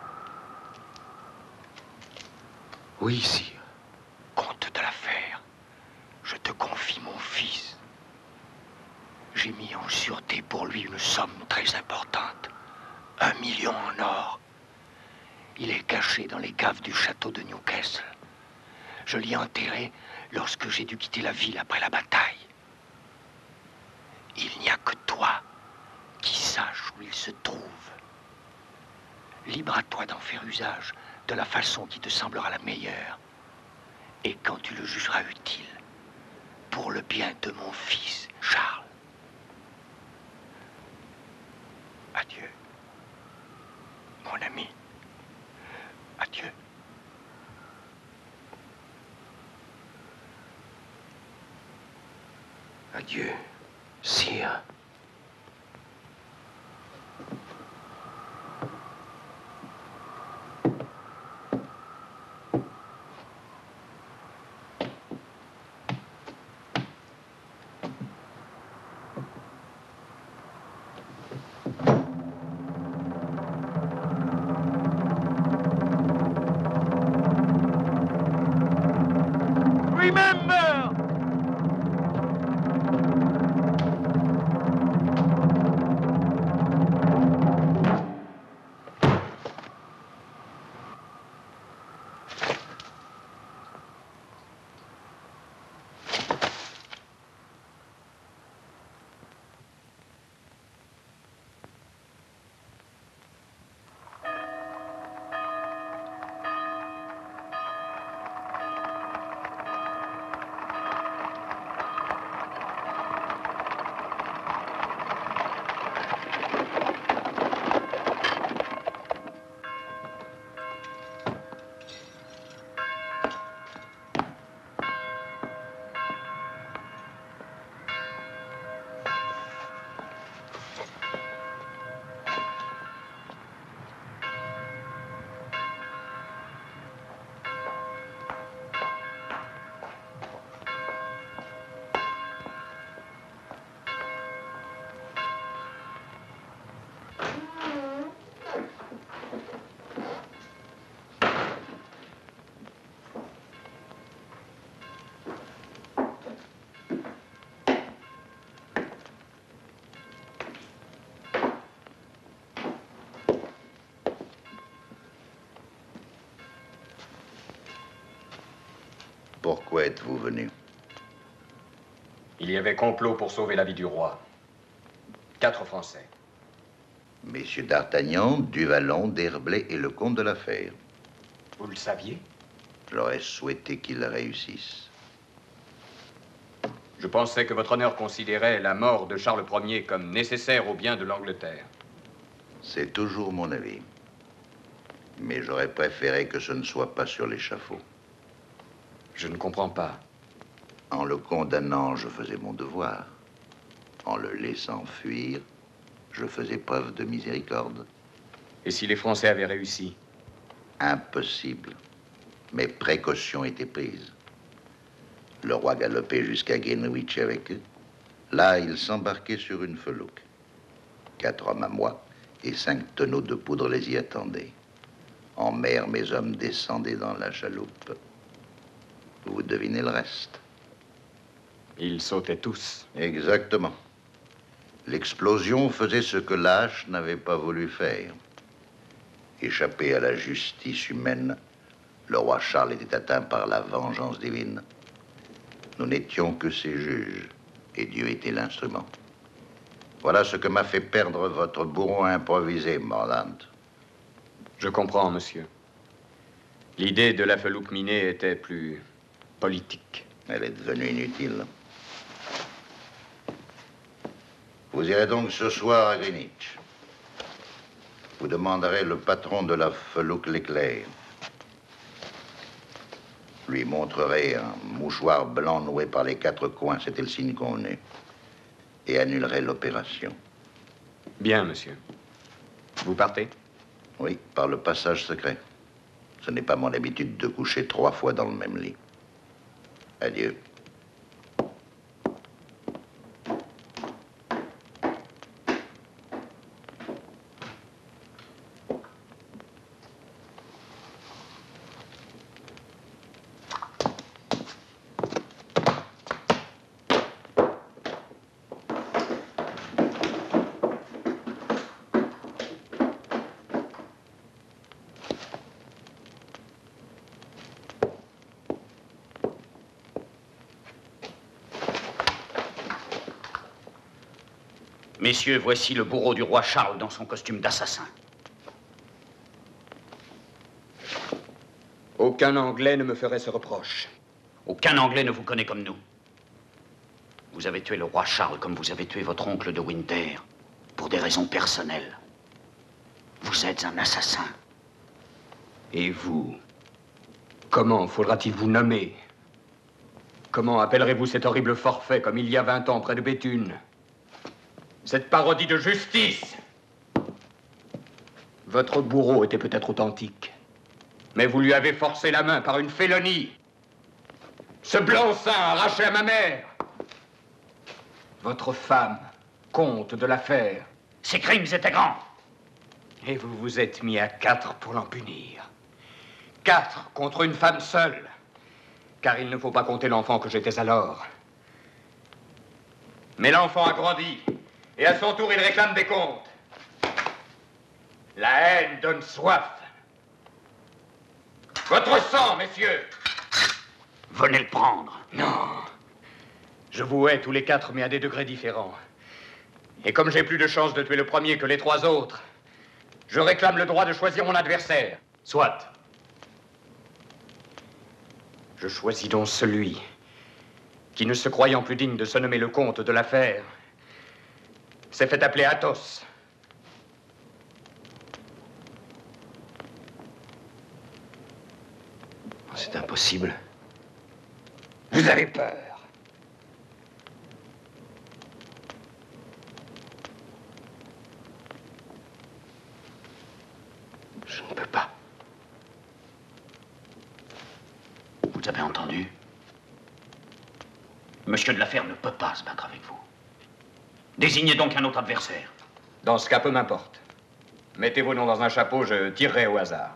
Oui, sire. Comte de la Fère, je te confie mon fils. J'ai mis en sûreté pour lui une somme très importante. 1 million en or. Il est caché dans les caves du château de Newcastle. Je l'y ai enterré lorsque j'ai dû quitter la ville après la bataille. Il n'y a que toi qui sache où il se trouve. Libre à toi d'en faire usage de la façon qui te semblera la meilleure. Et quand tu le jugeras utile, pour le bien de mon fils, Charles. Adieu, mon ami. Adieu. Adieu, sire. Remember! Pourquoi êtes-vous venu? Il y avait complot pour sauver la vie du roi. 4 Français. Messieurs d'Artagnan, du Vallon, d'Herblay et le comte de la Fère. Vous le saviez? J'aurais souhaité qu'ils réussissent. Je pensais que votre honneur considérait la mort de Charles Ier comme nécessaire au bien de l'Angleterre. C'est toujours mon avis. Mais j'aurais préféré que ce ne soit pas sur l'échafaud. Je ne comprends pas. En le condamnant, je faisais mon devoir. En le laissant fuir, je faisais preuve de miséricorde. Et si les Français avaient réussi? Impossible. Mes précautions étaient prises. Le roi galopait jusqu'à Greenwich avec eux. Là, il s'embarquait sur une felouque. 4 hommes à moi et 5 tonneaux de poudre les y attendaient. En mer, mes hommes descendaient dans la chaloupe. Vous devinez le reste. Ils sautaient tous. Exactement. L'explosion faisait ce que l'âge n'avait pas voulu faire. Échappé à la justice humaine, le roi Charles était atteint par la vengeance divine. Nous n'étions que ses juges, et Dieu était l'instrument. Voilà ce que m'a fait perdre votre bourreau improvisé, Morland. Je comprends, monsieur. L'idée de la felouque minée était plus politique. Elle est devenue inutile. Vous irez donc ce soir à Greenwich. Vous demanderez le patron de la felouque l'Éclair. Lui montrerez un mouchoir blanc noué par les 4 coins, c'était le signe convenu, et annulerez l'opération. Bien, monsieur. Vous partez? Oui, par le passage secret. Ce n'est pas mon habitude de coucher 3 fois dans le même lit. Adieu. Messieurs, voici le bourreau du roi Charles dans son costume d'assassin. Aucun Anglais ne me ferait ce reproche. Aucun Anglais ne vous connaît comme nous. Vous avez tué le roi Charles comme vous avez tué votre oncle de Winter, pour des raisons personnelles. Vous êtes un assassin. Et vous, comment faudra-t-il vous nommer? Comment appellerez-vous cet horrible forfait comme il y a 20 ans près de Béthune? Cette parodie de justice? Votre bourreau était peut-être authentique, mais vous lui avez forcé la main par une félonie. Ce blanc-seing arraché à ma mère. Votre femme, comte de l'affaire. Ces crimes étaient grands. Et vous vous êtes mis à 4 pour l'en punir. 4 contre une femme seule. Car il ne faut pas compter l'enfant que j'étais alors. Mais l'enfant a grandi. Et à son tour, il réclame des comptes. La haine donne soif. Votre sang, messieurs. Venez le prendre. Non. Je vous hais tous les 4, mais à des degrés différents. Et comme j'ai plus de chance de tuer le premier que les 3 autres, je réclame le droit de choisir mon adversaire. Soit. Je choisis donc celui qui, ne se croyant plus digne de se nommer le comte de l'affaire, s'est fait appeler Athos. C'est impossible. Vous avez peur. Je ne peux pas. Vous avez entendu? Monsieur de l'affaire ne peut pas se battre avec vous. Désignez donc un autre adversaire. Dans ce cas, peu m'importe. Mettez vos noms dans un chapeau, je tirerai au hasard.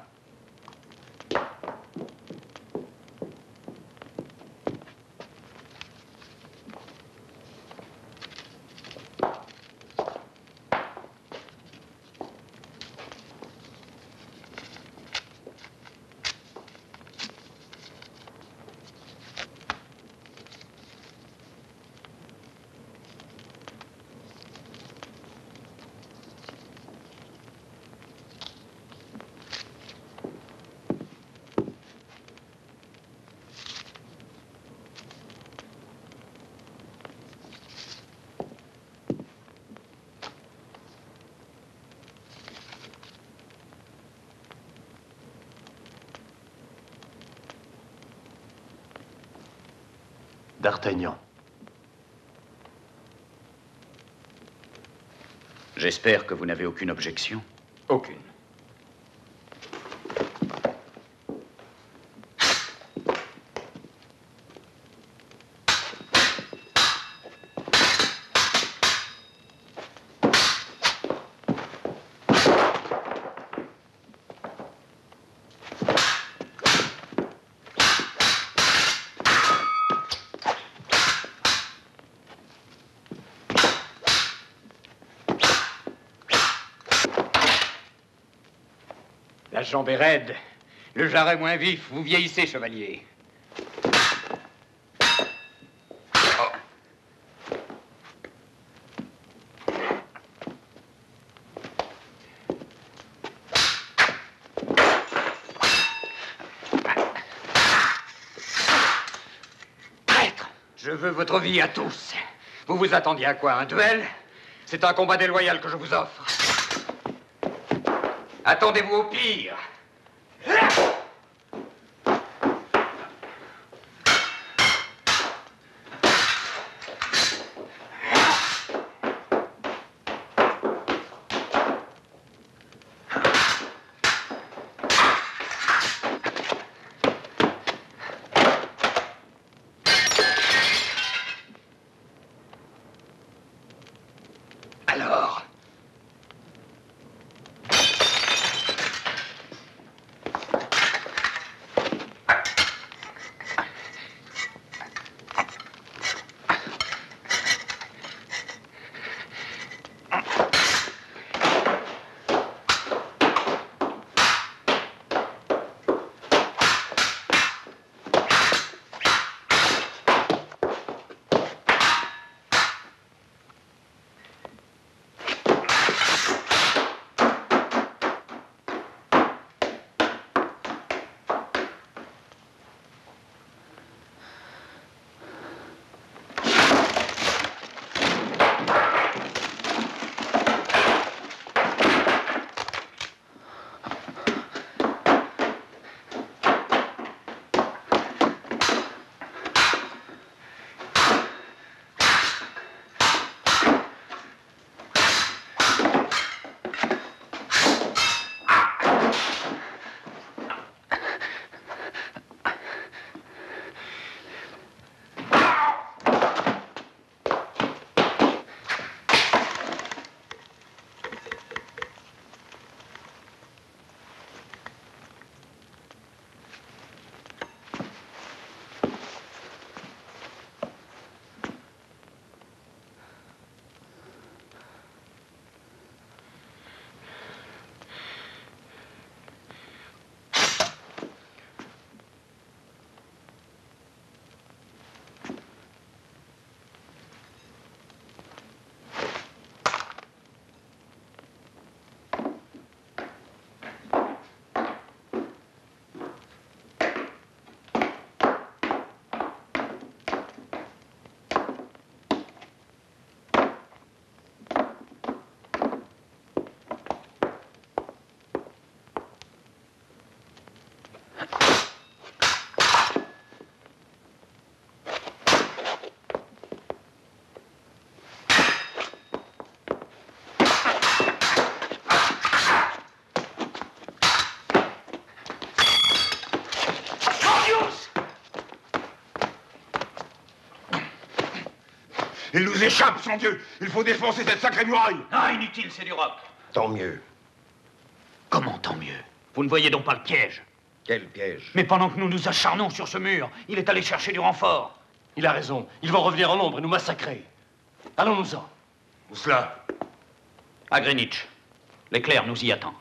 D'Artagnan. J'espère que vous n'avez aucune objection. Aucune. La jambe est raide, le jarret moins vif. Vous vieillissez, chevalier. Maître, je veux votre vie à tous. Vous vous attendiez à quoi? Un duel? C'est un combat déloyal que je vous offre. Attendez-vous au pire. Alors, Il nous échappe, sans Dieu. Il faut défoncer cette sacrée muraille. Non, inutile, c'est du roc. Tant mieux. Comment tant mieux? Vous ne voyez donc pas le piège? Quel piège? Mais pendant que nous nous acharnons sur ce mur, il est allé chercher du renfort. Il a raison. Ils vont revenir en nombre et nous massacrer. Allons-nous-en. Où cela? À Greenwich. L'éclair nous y attend.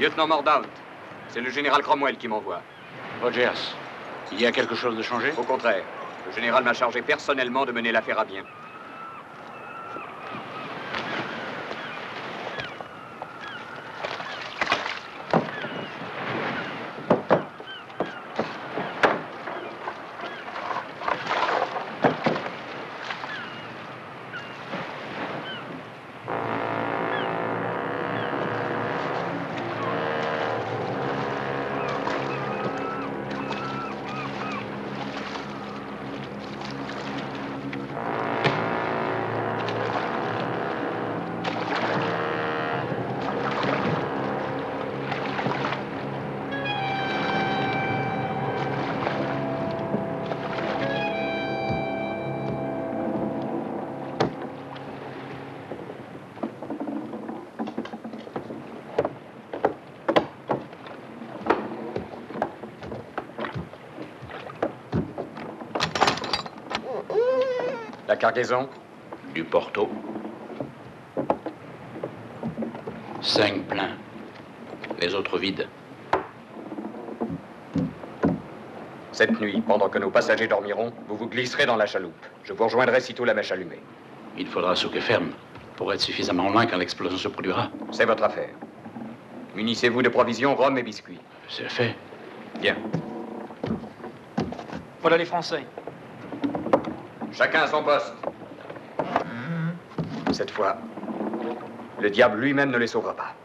Lieutenant Mordaunt, c'est le général Cromwell qui m'envoie. Rogers, il y a quelque chose de changé? Au contraire, le général m'a chargé personnellement de mener l'affaire à bien. La cargaison? Du Porto. 5 pleins. Les autres vides. Cette nuit, pendant que nos passagers dormiront, vous vous glisserez dans la chaloupe. Je vous rejoindrai sitôt la mèche allumée. Il faudra souquer ferme pour être suffisamment loin quand l'explosion se produira. C'est votre affaire. Munissez-vous de provisions, rhum et biscuits. C'est fait. Bien. Voilà les Français. Chacun à son poste. Cette fois, le diable lui-même ne les sauvera pas.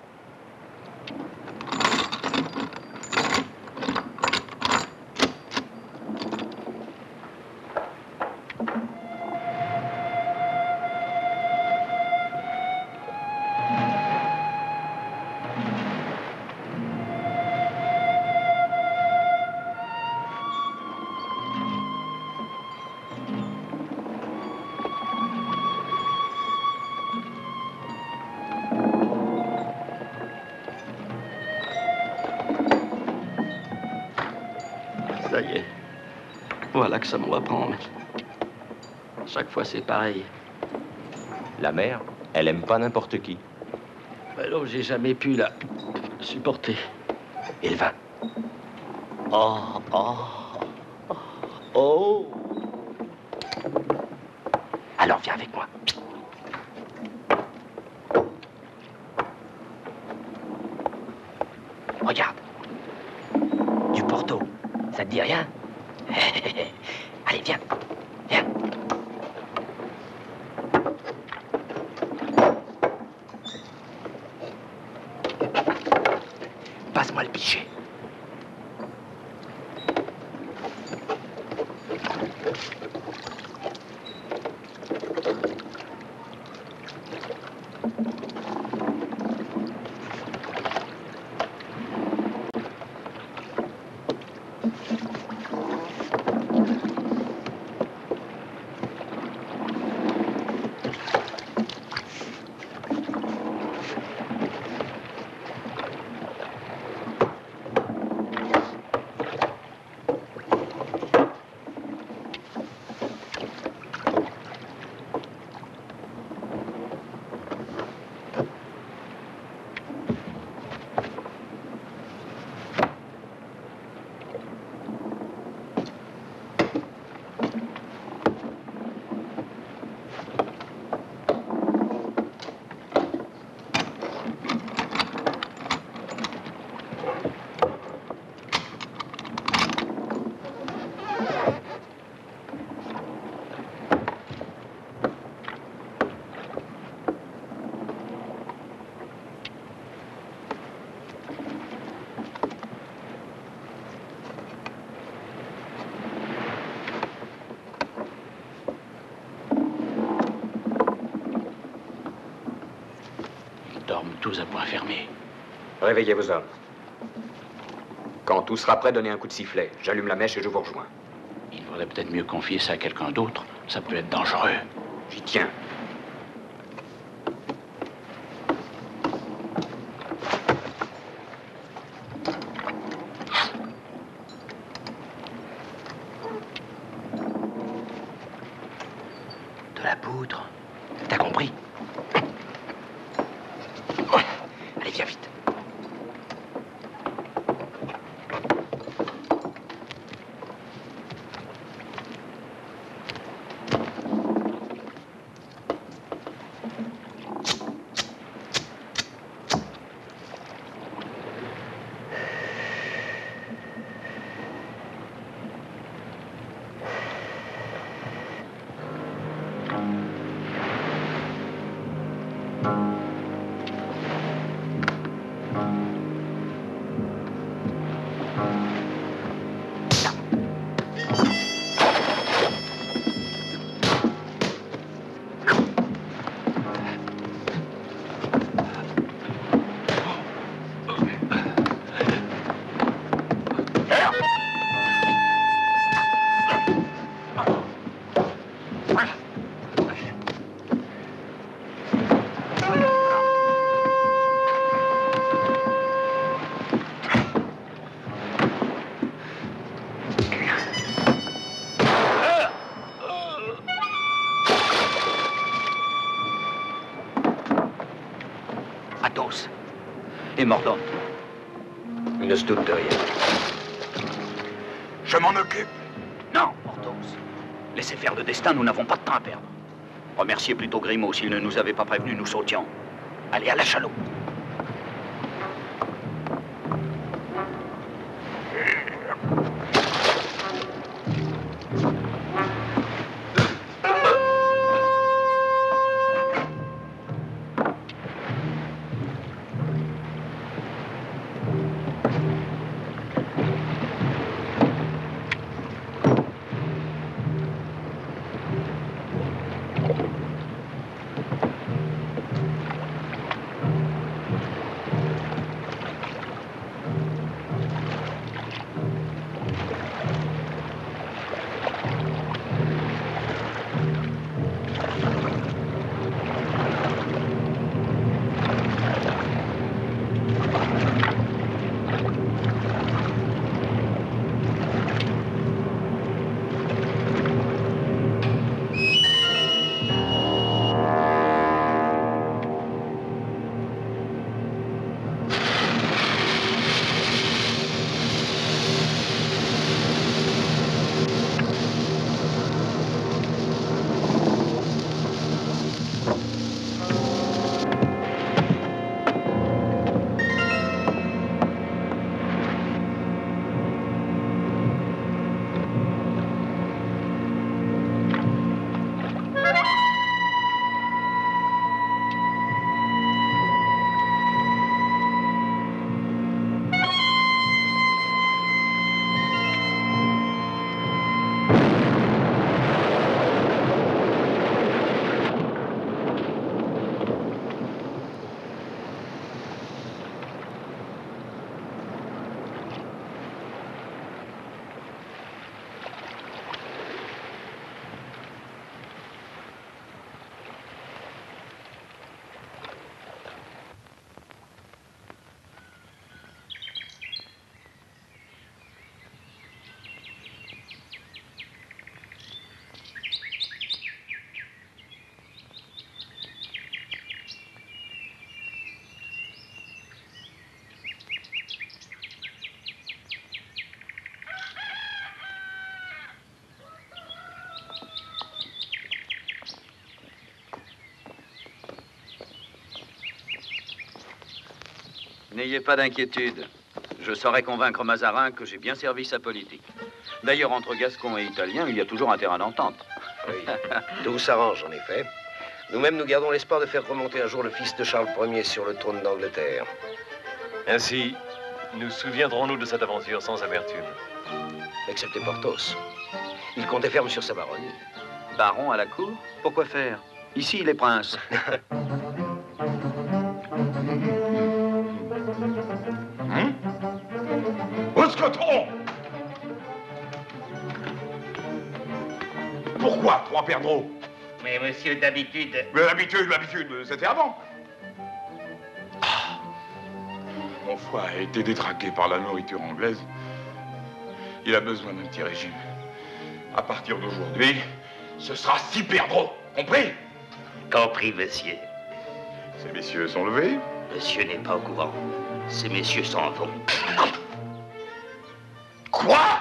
Ça y est. Voilà que ça me reprend. Chaque fois, c'est pareil. La mère, elle aime pas n'importe qui. Alors, j'ai jamais pu la supporter. Et le vin. Oh, oh, oh. Alors, viens avec moi. Regarde. Du Porto. Ça te dit rien? Allez, viens. Viens. Passe-moi le pichet. Tous à point fermé. Réveillez vos hommes. Quand tout sera prêt, donnez un coup de sifflet. J'allume la mèche et je vous rejoins. Il vaudrait peut-être mieux confier ça à quelqu'un d'autre. Ça peut être dangereux. J'y tiens. De la poudre. T'as compris? Allez, viens vite. Et Mordaunt? Il ne se doute de rien. Je m'en occupe. Non, Porthos. Laissez faire le destin, nous n'avons pas de temps à perdre. Remerciez plutôt Grimaud, s'il ne nous avait pas prévenus, nous sautions. Allez, à la chaloupe. N'ayez pas d'inquiétude. Je saurai convaincre Mazarin que j'ai bien servi sa politique. D'ailleurs, entre Gascons et Italiens, il y a toujours un terrain d'entente. Oui, tout s'arrange, en effet. Nous-mêmes, nous gardons l'espoir de faire remonter un jour le fils de Charles Ier sur le trône d'Angleterre. Ainsi, nous souviendrons-nous de cette aventure sans amertume. Excepté Porthos. Il comptait ferme sur sa baronnie. Baron à la cour? Pourquoi faire? Ici, il est prince. Mousqueton! Pourquoi trois perdreaux? Mais monsieur, d'habitude... Mais l'habitude, c'était avant. Mon foie a été détraqué par la nourriture anglaise. Il a besoin d'un petit régime. À partir d'aujourd'hui, ce sera 6 perdreaux. Compris? Compris, monsieur. Ces messieurs sont levés? Monsieur n'est pas au courant. Ces messieurs s'en vont. Quoi?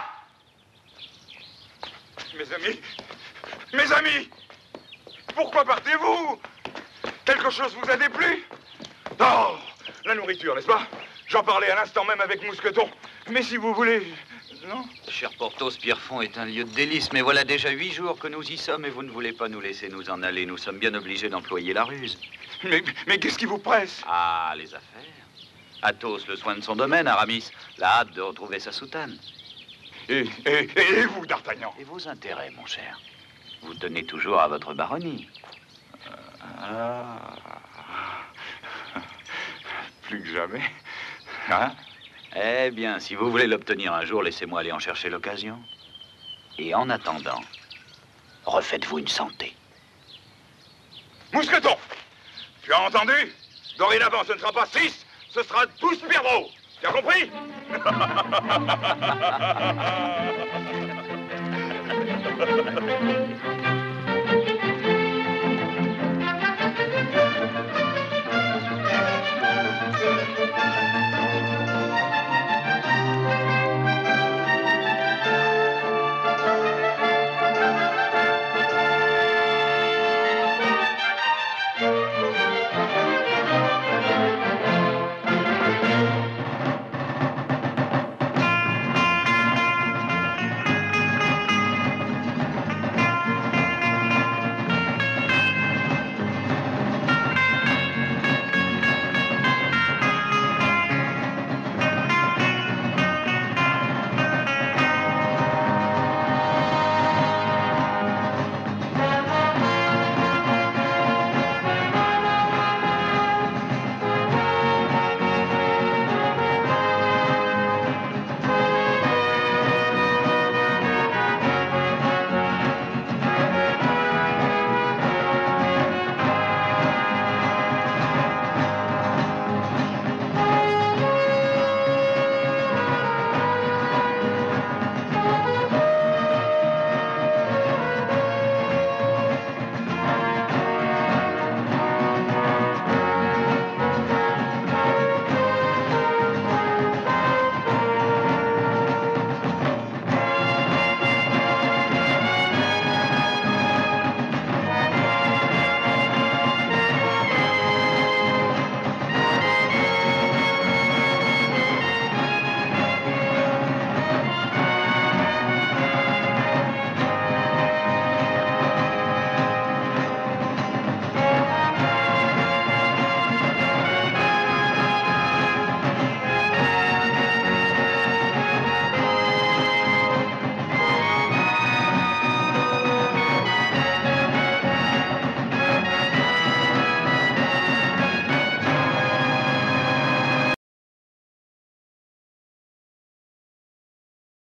Mes amis, pourquoi partez-vous? Quelque chose vous a déplu? Oh, la nourriture, n'est-ce pas? J'en parlais à l'instant même avec Mousqueton. Mais si vous voulez... Non? Cher Porthos, Pierrefonds est un lieu de délice, mais voilà déjà 8 jours que nous y sommes et vous ne voulez pas nous laisser nous en aller. Nous sommes bien obligés d'employer la ruse. Mais qu'est-ce qui vous presse? Ah, les affaires. Athos, le soin de son domaine, Aramis, la hâte de retrouver sa soutane. Et vous, D'Artagnan? Et vos intérêts, mon cher? Vous tenez toujours à votre baronnie. Plus que jamais. Hein? Eh bien, si vous voulez l'obtenir un jour, laissez-moi aller en chercher l'occasion. Et en attendant, refaites-vous une santé. Mousqueton! Tu as entendu? Dorénavant, ce ne sera pas 6, ce sera 12 perdreaux. Tu as compris?